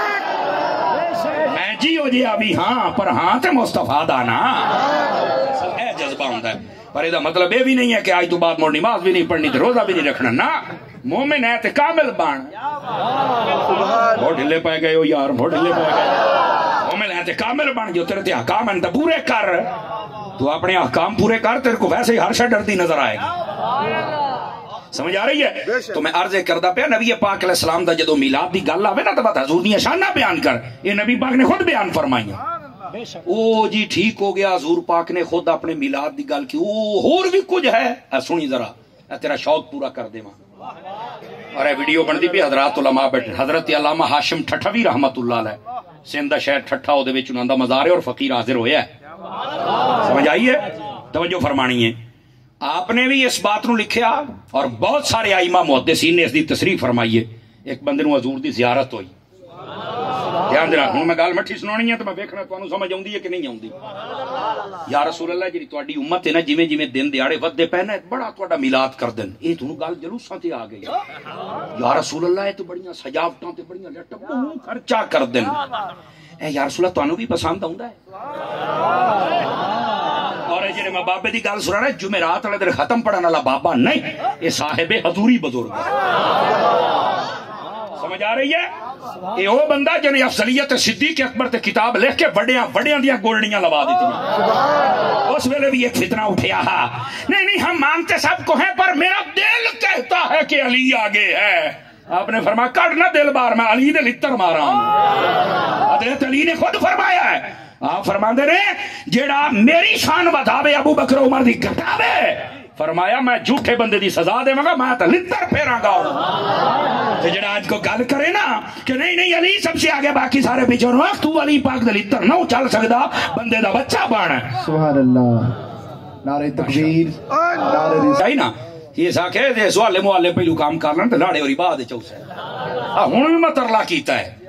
میں جی ہو جی ابھی ہاں پر ہاں تے مصطفیٰ دانا جذبہ ہوتا ہے پر یہ مطلب یہ بھی نہیں ہے کہ آج تو بعد مور نماز بھی نہیں پڑھنی تو روزہ بھی نہیں رکھنا نا مومن ہے تے کامل بان بہت ڈھلے پائے گئے ہو یار بہت ڈھلے پائے گئے مومن ہے تے کامل بان جو تیرے تے احکام ہیں تو پورے کر تو اپنے احکام پورے کر تیرے کو ویسے ہی ہر شے ڈرتی نظر آئے گا سمجھ آ رہی ہے تو میں عرض کردہ پیا نبی پاک علیہ السلام دا جدو میلاد دی گل آوے نا تو بات حضور دی شانہ بیان کر یہ نبی پاک نے خود بیان فرمائی او جی ٹھیک ہو گیا حضور پاک نے خود اپنے میلاد دی گل کی اور بھی کچھ ہے سنی ذرا تیرا شوق پورا کر دے ماں اور اے ویڈیو بن دی بھی حضرات علماء بیٹھے حضرت علامہ ہاشم ٹھٹھوی رحمت اللہ علیہ سندھ شہر ٹھٹھا او دے وچ انہاں دا مزار ہے اور فقیر حاضر ہویا ہے سمجھ آئی ہے توجہ فرمانی ہے آپ نے بھی اس بات نو لکھیا اور بہت سارے ائمہ محدثین نے اس دی تصریح فرمائی ہے ایک بندے نو حضور دی زیارت ہوئی دھیان دینا ہوں میں گال مٹھی سنانی ہے تو میں ویکھنا تانوں سمجھ آوندی ہے کہ نہیں آوندی یا رسول اللہ جی تہاڈی امت ہے نا جویں جویں دن دیہاڑے ودے پے نا بڑا تہاڈا میلاد کر دین اے تانوں گل جلوساں تے آ گئی یا رسول اللہ اے تو بڑیاں سجاوٹاں تے بڑیاں لٹ بہت خرچہ کر دین اے یا رسول اللہ تانوں بھی پسند آوندا ہے اور جڑے میں بابے دی گل سنا رہا جمعرات والے دن ختم پڑھن والا بابا نہیں یہ صاحب حضوری بزرگ سمجھ آ رہی ہے یہ وہ بندہ جنہیں افضلیت صدیق اکبر تے کتاب لکھ کے بڑیاں دیاں گولڑیاں لوا دیتی اس ویلے بھی ایک فتنہ اٹھیا نہیں ہم مانتے سب کو ہیں پر میرا دل کہتا ہے کہ علی آگے ہے آپ نے فرمایا کٹ نہ دل بار میں علی دے لتر مارا ہوں حضرت علی نے خود فرمایا ہے آپ فرماندے نے جیڑا میری شان بتاوے ابو بکر عمر دی گھٹاوے فرمایا میں جھوٹے بندے دی سزا دے گا میں تو لتر پھیراں گا تے جڑا آج کو گل کرے نا کہ نہیں علی سب سے آگے باقی سارے پیچھے وقت تو علی پاک دے لتر نہ چل سکدا بندے دا بچہ بن سبحان اللہ نعرہ تکبیر نعرہ صحیح نا یہ ساکھے دے سوالے موالے پہلو کام کر لن تے لاڑے ہوری بعد چوسے ہن بھی میں ترلا کیتا ہے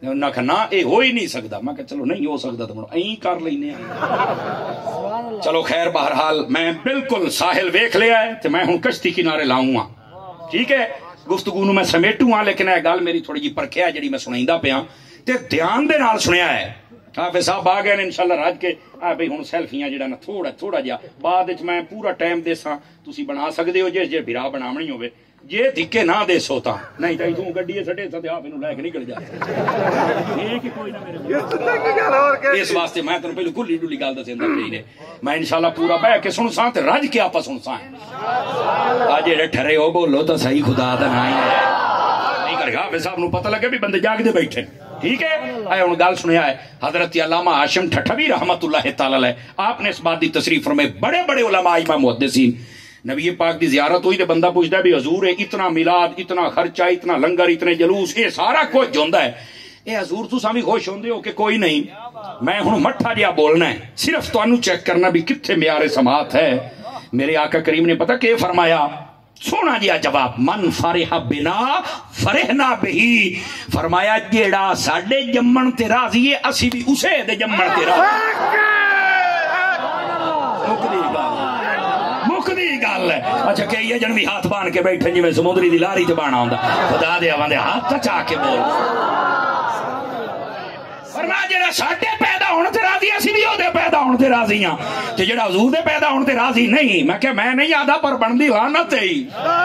انہاں کہا نا یہ ہو ہی نہیں سکتا. میں کہا چلو نہیں ہو سکتا تو این کر لینے. چلو خیر بہرحال میں بالکل ساحل ویکھ لیا ہے تے میں ہن کشتی کنارے لاؤں ہاں. ٹھیک ہے گفتگو نو میں سمیٹوں ہاں لیکن یہ گل میری تھوڑی جی پرکھیا جڑی میں سنائندا پیا تے دھیان دے نال سنیا ہے. حافظ صاحب آ گئے انشاءاللہ راج کے بھئی ہن سیلفیاں جڑا نا تھوڑا جا بعد وچ میں پورا ٹائم دیساں تسی بنا سکدے ہو جے بھرا بناونی ہوے جے دھکے نہ دے سوتا نہیں تے تو گڈی سٹے تے آپ اینو لے کے نکل جا. یہ کہ کوئی نہ میرے اس واسطے میں تینوں پہلے کلی ڈلی گل دسیندا پئی نے میں انشاءاللہ پورا بیٹھ کے سنساں تے رج کے آپا سنساں. اج جڑے ٹھرے ہو بولو تو صحیح خدا دا نام ہے نہیں کرے گا. حافظ صاحب نو پتہ لگے بھی بندے جاگ دے بیٹھے. ٹھیک ہے اے ہن گل سنیا ہے حضرت علامہ ہاشم ٹھٹھوی رحمت اللہ تعالی علیہ آپ نے اس بات دی تصریح فرمائی. بڑے بڑے علماء امام محدثین نبی پاک دی زیارت ہوئی تے بندہ پوچھدا بھی حضور اتنا میلاد اتنا خرچہ اتنا لنگر اتنے جلوس یہ سارا کچھ ہوندا ہے اے حضور تساں بھی خوش ہوندے ہو کہ کوئی نہیں. میں ہن مٹھا جیا بولنا ہے صرف تانوں چیک کرنا بھی کتھے معیار سماعت ہے. میرے آقا کریم نے پتہ کہ فرمایا سونا جیا جواب من فرح بنا فرحنا بہی. فرمایا جیڑا ساڈے جمن تے راضی ہے اسی بھی اسے دے جمن تے راضی. مکدی گل ہے. اچھا کئی جن بھی ہاتھ بان کے بیٹھے جی سمندری دی لاری تے بانا ہوندا خدا دے آواندے ہاتھ چا کے بول. فرمایا جیڑا ساڈے پیدا ہونے تے راضی اسی بھی اودے پیدا ہونے تے راضی ہاں تے جیڑا حضور دے پیدا ہونے تے راضی نہیں. میں کہ میں نہیں آدا پر بندی لعنت ہے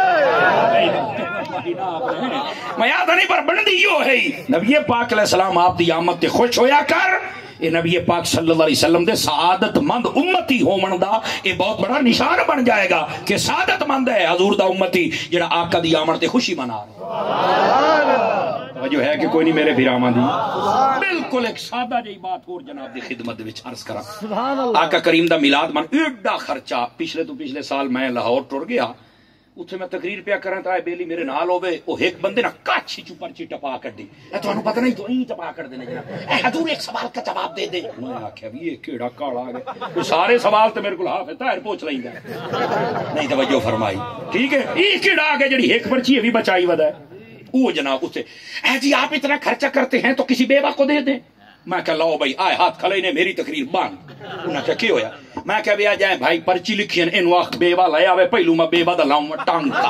میں یاد نہیں پر بندی یو ہے. نبی پاک علیہ السلام آپ دی آمد تے خوش ہویا کر. یہ نبی پاک صلی اللہ علیہ وسلم دے سعادت مند امتی ہومن دا یہ بہت بڑا نشان بن جائے گا کہ سعادت مند ہے حضور دا امتی جڑا آقا دی آمد تے خوشی منا رہا. جو ہے کہ کوئی نہیں میرے بھراواں دی بالکل ایک سادہ جی بات اور جناب دی خدمت وچ عرض کراں. آقا کریم دا میلاد من ایڈا خرچہ پچھلے سال میں لاہور ٹر گیا اتھے میں تقریر پیا کرن تے بیلی میرے نال ہوے او ایک بندے نا کاچھی چ پرچی ٹپا کڈی. اے تانوں پتہ نہیں تو این ٹپا کر دینے جناب اے حضور ایک سوال کا جواب دے دے. میں آکھیا بھی یہ کیڑا کالا آ گیا سارے سوال تے میرے کول حافظ طاہر پوچھ لیندا نہیں توجہ فرمائی. ٹھیک ہے یہ کیڑا آ گیا جڑی ایک پرچی بھی بچائی ودا ہے وہ جناب اسے اے جی آپ اتنا خرچہ کرتے ہیں تو کسی بیوہ کو دے دیں. میں کہا لاؤ بھائی آئے ہاتھ کھلے نے میری تقریر بند. انہاں کہا کی ہویا؟ میں کہا بھی آ جائیں بھائی پرچی لکھی ہیں ان وقت بیوہ لے آوے پہلو میں بیوہ دا لاؤں میں ٹانگ کا.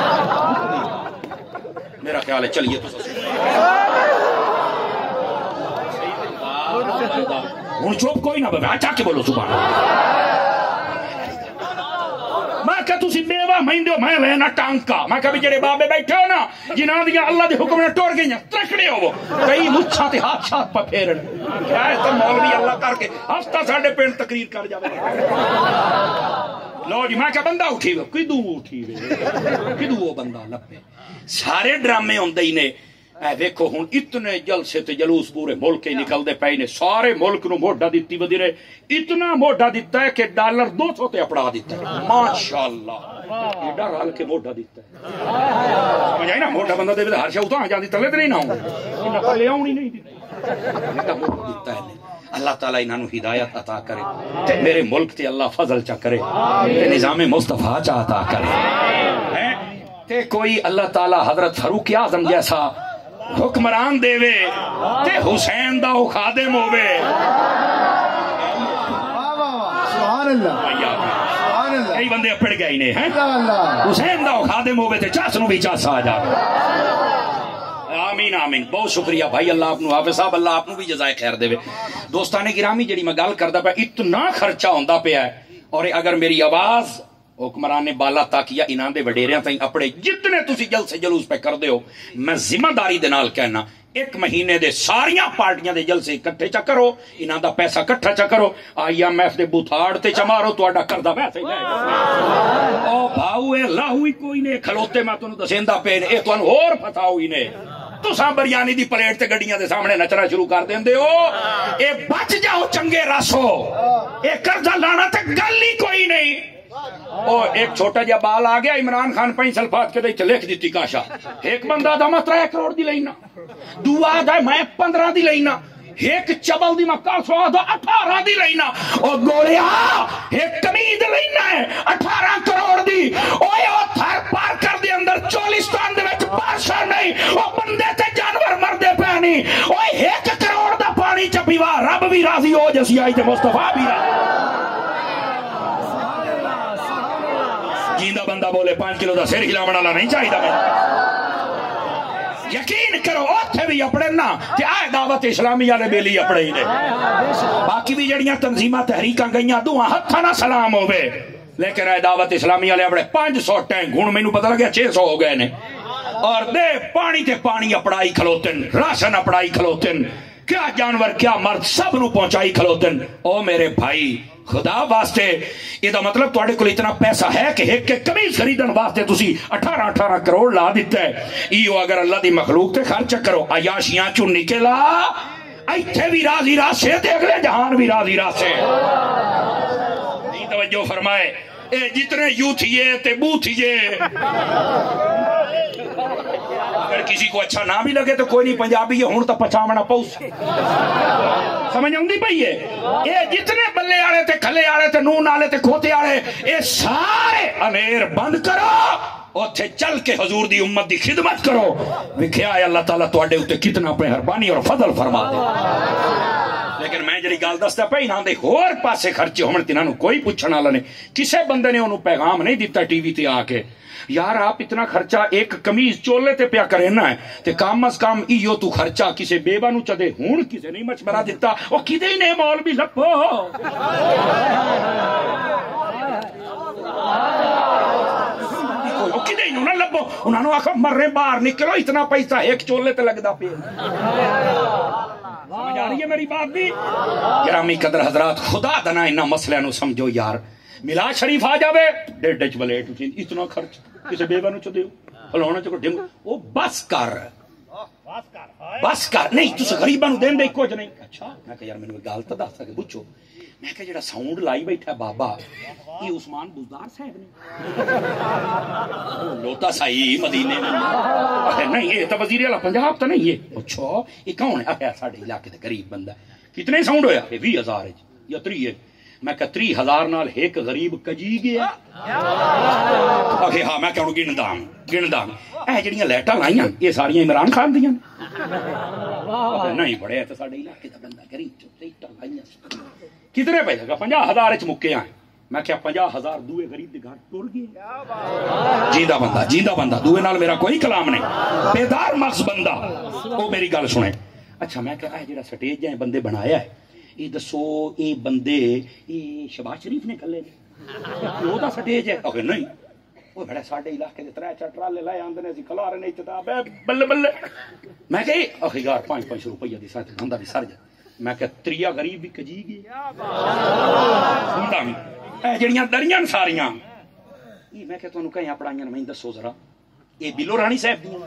میرا خیال ہے چلیے تو ہوں چوپ کوئی نہ بابا چاہ کے بولو سبحان اللہ. میں کہا تسی بیوہ مہندے ہو میں لینا ٹانگ کا. میں کہا بھی جڑے بابے بیٹھے ہو نا جنہاں دیاں اللہ دے حکم نے ٹور گئی ترکڑے ہو وہ کئی مچھاں تے ہاتھ شاتھ پہ پھیرن کیا ہے تو مولوی اللہ کر کے ہفتہ ساڈے پنڈ تقریر کر جاوے. لو جی میں کہا بندہ اٹھی وے کدوں وہ بندہ لپے. سارے ڈرامے ہوندے ہی نے. اے ویکھو ہن اتنے جلسے تے جلوس پورے ملک کے نکل دے پئے نے. سارے ملک نو موڈا دتی وزیرے اتنا موڈا دیتا ہے کہ ڈالر 200 تے اپڑا دیتا ہے. ماشاءاللہ ایڈا رل کے موڈا دیتا ہے. سمجھ آئی نا موڈا بندہ دے ہر شے اتاں جاندی تلے تے نہیں نہ ہوں انہاں پلے آونی نہیں دیتا موڈا دیتا ہے. اللہ تعالیٰ انہاں نو ہدایت عطا کرے تے میرے ملک تے اللہ فضل چا کرے تے نظام مصطفیٰ چا عطا کرے تے کوئی اللہ تعالیٰ حضرت فاروق اعظم جیسا حکمران دے وے تے حسین دا او خادم ہووے. سبحان اللہ سبحان اللہ. کئی بندے اپڑ گئے نے ہیں حسین دا او خادم ہووے تے چاس نو بھی چاس آ جاوے. آمین آمین. بہت شکریہ بھائی اللہ آپ نو حافظ صاحب اللہ آپ نو بھی جزائے خیر دے. دوستانے گرامی جڑی میں گل کردا پیا اتنا خرچہ ہوندا پیا ہے اور اگر میری آواز حکمران نے بالا تک یا انہاں دے وڈیریاں تائیں اپنے جتنے تسی جلسے جلوس پہ کر دے ہو میں ذمہ داری دے نال کہنا ایک مہینے دے ساریاں پارٹیاں دے جلسے اکٹھے چا کرو انہاں دا پیسہ اکٹھا چا کرو IMF دے بوتھاڑ تے چا مارو تہاڈا کردہ پیسہ لے او بھاؤ اے لاہوئی کوئی نے کھلوتے میں تانوں دسیندا پے اے تانوں ہور پتہ ہوئی نے. تساں بریانی دی پلیٹ تے گڈیاں دے سامنے نچنا شروع کر دیندے ہو. اے بچ جاؤ چنگے رسو اے قرضہ لانا تے گل ہی کوئی نہیں. او ایک چھوٹا جا بال آ گیا عمران خان 5 سلفات کے دے لکھ دیتی کاشا ایک بندہ دا میں 3 کروڑ دی لینا دعا دا میں 15 دی لینا ایک چبل دی میں 18 دی لینا او گولیا ایک کمید لینا ہے 18 کروڑ دی اوے او تھر پار کر دے اندر چولستان دے وچ بادشاہ نہیں او بندے تے جانور مردے پے پانی اوے 1 کروڑ دا پانی چ پیوا رب بھی راضی ہو جسی آئی تے مصطفیٰ بھی جیندہ بندہ بولے 5 کلو دا سر ہلاونا والا نہیں چاہیے میں یقین کرو اوتھے بھی اپنے نا کہ آئے دعوت اسلامی والے بیلی اپنے ہی نے باقی بھی جڑیاں تنظیمہ تحریکاں گئیاں دعا ہتھاں نہ سلام ہوے لیکن آئے دعوت اسلامی والے اپنے 500 ٹینک ہن مینوں پتہ لگیا 600 ہو گئے نے اور دے پانی تے پانی اپڑائی کھلوتن راشن اپڑائی کھلوتن کیا جانور کیا مرد سب نو پہنچائی کھلوتن او میرے بھائی خدا واسطے یہ دا مطلب تواڈے کول اتنا پیسہ ہے کہ ایک قمیض خریدن واسطے تسی 18 کروڑ لا دیتا ہے ایو اگر اللہ دی مخلوق تے خرچ کرو عیاشیاں چوں نکلا ایتھے بھی راضی راسے تے اگلے جہان بھی راضی راسے نہیں توجہ فرمائے اے جتنے یوں تھیے تے بو تھیے اگر کسی کو اچھا نہ بھی لگے تو کوئی نہیں پنجابی ہے ہون تو پچھاونا پوس سمجھ آؤں دی پئی ہے یہ جتنے بلے آڑے تے کھلے آڑے تے نون آڑے تے کھوتے آڑے یہ سارے امیر بند کرو اوتھے چل کے حضور دی امت دی خدمت کرو وکھیا ہے اللہ تعالیٰ تواڈے اوتے کتنا مہربانی اور فضل فرما دے لیکن میں جڑی گل دسدا پئی نہ دے ہور پاسے خرچے ہون تے انہاں نوں کوئی پوچھن والا نہیں کسے بندے نے انہوں پیغام نہیں دیتا ٹی وی تے آ کے یار آپ اتنا خرچہ ایک قمیض چولے تے پیا کرنا ہے تے کم از کم ایو تو خرچہ کسے بیوہ نو چدے ہون کسے نہیں مشورہ دیتا او کدے ہی نے مولوی لپو کدے ہی نہ لبو انہاں نو آکھو مرے باہر نکلو اتنا پیسہ ایک چولے تے لگدا پیا سمجھ آ رہی ہے میری بات بھی گرامی قدر حضرات خدا دنا انہاں مسئلے نو سمجھو یار ملا شریف آ جاوے 1.5 پلیٹ اتنا خرچ کسی بیوہ نو چ دیو فلانا چ ڈنگ او بس کر نہیں تس غریباں نو دین دے کچھ نہیں اچھا میں کہ یار مینوں گل تے دس کے پوچھو میں کہ جڑا ساؤنڈ لائی بیٹھا بابا یہ عثمان بزدار صاحب نے لوتا صحیح مدینے میں نہیں یہ تو وزیر اعلی پنجاب تو نہیں ہے اچھا یہ کون ہے ساڈے علاقے تے غریب بندہ کتنے ساؤنڈ ہویا 20,000 یا 30 میں کہ 30,000 نال ایک غریب کجی گیا آخے ہاں میں کہوں گندام اے جڑیاں لائٹاں لائیاں یہ ساریاں عمران خان دیاں نہیں بڑے تو ساڈے علاقے دا بندہ غریب لائٹاں لائیاں کتنے پیسے گا 50,000 وچ مکے آئے میں کیا 50,000 دوے غریب دے گھر ٹر گئے جیندا بندہ دوے نال میرا کوئی کلام نہیں بیدار مغز بندہ او میری گل سنے اچھا میں کہ اے جڑا سٹیج جائیں بندے بنایا ہے یہ دسو یہ بندے یہ شہباز شریف نے کھلے وہ دا سٹیج ہے اوکے نہیں وہ بڑے ساڈے علاقے دے 3-4 ٹرالے لائے آندے نے اسی کھلا رہے نے اجتاب بلے بلے میں کہ اوکے یار 5-5 روپیہ دی ساتھ بندہ بھی سر جا میں کہ 3 غریب بھی کجی گیا سندا نہیں اے جڑیاں دریاں ساریاں یہ میں کہ تانوں کہیں پڑھائیاں میں دسو ذرا یہ بلو رانی صاحب دیاں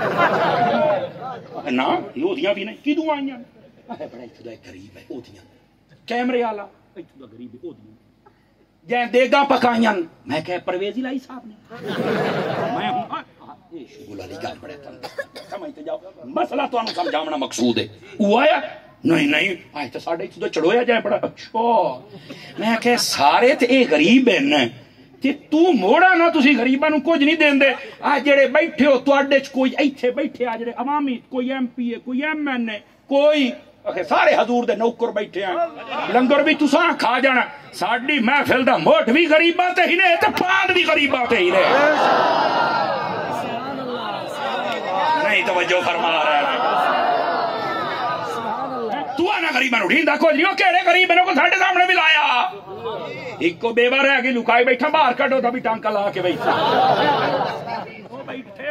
نا یہ دیاں بھی نہیں کدوں آئیاں بڑا اتنا غریب ہے او دیاں کیمرے والا اتنا غریب ہے او دیاں جے دیگاں پکائیاں میں کہ پرویز الہی صاحب نے میں ہوں یہ شغل علی گل بڑے تن سمجھتے جاؤ مسئلہ تانوں سمجھاونا مقصود ہے وہ آیا نہیں آئے تو ساڈے اتنا چڑھویا جائے بڑا اچھا میں کہ سارے تے اے غریب ہیں تے تو موڑا نہ تسی غریباں نو کچھ نہیں دیندے آ جڑے بیٹھے ہو تواڈے چ کوئی ایتھے بیٹھے آ جڑے عوامی کوئی ایم پی ہے کوئی ایم این اے کوئی سارے حضور دے نوکر بیٹھے ہیں لنگر بھی تساں کھا جانا ساڈی محفل دا موٹ بھی غریباں تے ہی نے تے پاد بھی غریباں تے ہی نے نہیں توجہ فرما رہا ہے تو آنا غریباں نو ڈھیندا کوئی نہیں کیڑے غریب نے کو ساڈے سامنے بھی لایا ایک کو بے بار ہے کہ لکائی بیٹھا باہر کڈو تا بھی ٹانکا لا کے بیٹھا او بیٹھے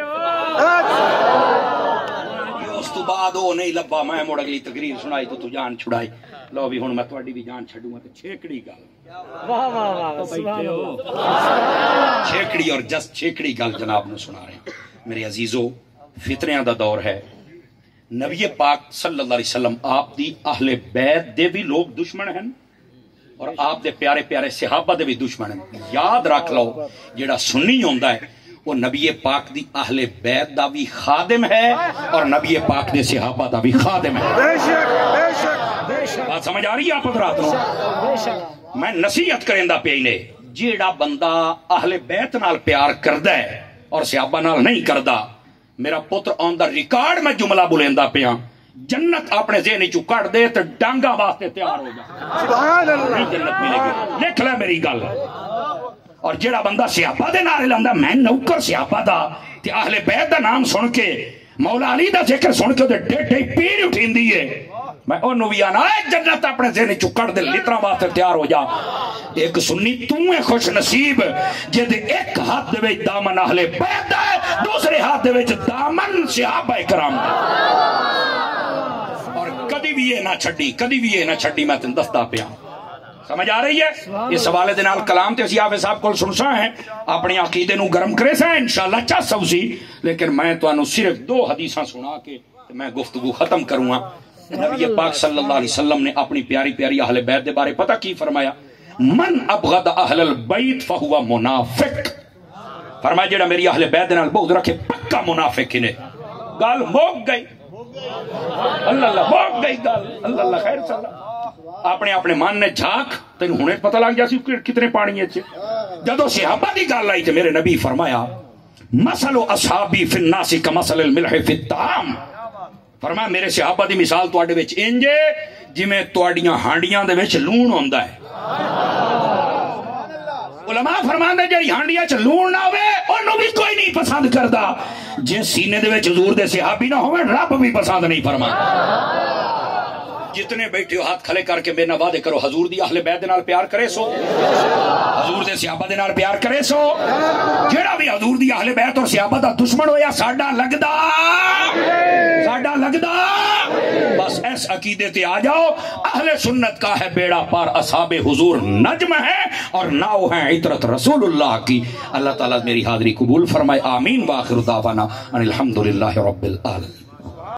اس تو بعد وہ نہیں لبا میں مڑ اگلی تقریر سنائی تو جان چھڑائی لو بھی ہن میں تہاڈی بھی جان چھڈوں گا تے چھیکڑی گل واہ واہ سبحان اللہ چھیکڑی اور جس چھیکڑی گل جناب نو سنا رہے ہیں میرے عزیزو فتنیاں دا دور ہے نبی پاک صلی اللہ علیہ وسلم آپ دی اہل بیت دے بھی لوگ دشمن ہیں اور آپ دے پیارے پیارے صحابہ دے بھی دشمن ہیں یاد رکھ لو جیڑا سنی ہوندا ہے وہ نبی پاک دی اہل بیت دا بھی خادم ہے اور نبی پاک دے صحابہ دا بھی خادم ہے بے شک بات سمجھ آ رہی ہے آپ حضرات نو میں نصیحت کریندا پئی نے جیڑا بندہ اہل بیت نال پیار کردا ہے اور صحابہ نال نہیں کردا میرا پتر آن دا ریکارڈ میں جملہ بولیندا پیا جنت اپنے ذہن چ کٹ دے تو ڈانگا واسطے تیار ہو جا سبحان اللہ جنت ملے گی لکھ لے میری گل اور جڑا بندہ صحابہ دے نعرے لاندہ میں نوکر صحابہ دا تے اہل بیت دا نام سن کے مولا علی دا ذکر سن کے تے ڈیڈے پیڑ اٹھیندی ہے میں انہوں بھی آنا ہے جنت اپنے ذہن چکڑ دے لترا واسطے تیار ہو جا ایک سنی تمہیں خوش نصیب جد ایک ہاتھ دے وچ دامن اہل بیت ہے دوسرے ہاتھ دے وچ دامن صحابہ کرام اور کدی بھی یہ نہ چھڈی میں تن دستا پیا سمجھ آ رہی ہے اس حوالے دے نال کلام تے اسی حافظ صاحب کول سنسا ہے اپنے عقیدے نو گرم کرے سا انشاءاللہ چا سوسی لیکن میں تانوں صرف 2 حدیثاں سنا کے میں گفتگو ختم کروں گا نبی پاک صلی اللہ علیہ وسلم نے اپنی پیاری پیاری اہل بیت دے بارے پتہ کی فرمایا من ابغض اہل البیت فہو منافق فرمایا جڑا میری اہل بیت دے نال بغض رکھے پکا منافق ہی نے گل موک گئی اللہ اللہ موک گئی گل اللہ اللہ خیر صلی اپنے اپنے من نے جھاک تین ہونے پتہ لگ جاسی کتنے پانی ہے جدو صحابہ دی گل آئی تے میرے نبی فرمایا مثل اصحابی فی الناس کمثل الملح فی الطعام فرمایا میرے صحابہ دی مثال تواڈے وچ انج جویں تواڈیاں ہانڈیاں دے وچ لون ہوندا ہے علماء فرماندے جڑی ہانڈیاں چ لون نہ ہوے اونوں بھی کوئی نہیں پسند کردا جے سینے دے وچ حضور دے صحابی نہ ہوے رب بھی پسند نہیں فرماندا جتنے بیٹھے ہو ہاتھ کھلے کر کے میرے وعدے کرو حضور دی اہل بیت دے نال پیار کرے سو حضور دے صحابہ دے نال پیار کرے سو جڑا بھی حضور دی اہل بیت اور صحابہ دا دشمن ہویا ساڈا لگدا بس اس عقیدے تے آ جاؤ اہل سنت کا ہے بیڑا پار اصحاب حضور نجم ہے اور ناؤ ہے عطرت رسول اللہ کی اللہ تعالیٰ میری حاضری قبول فرمائے آمین واخر دعوانا ان الحمدللہ رب العالمین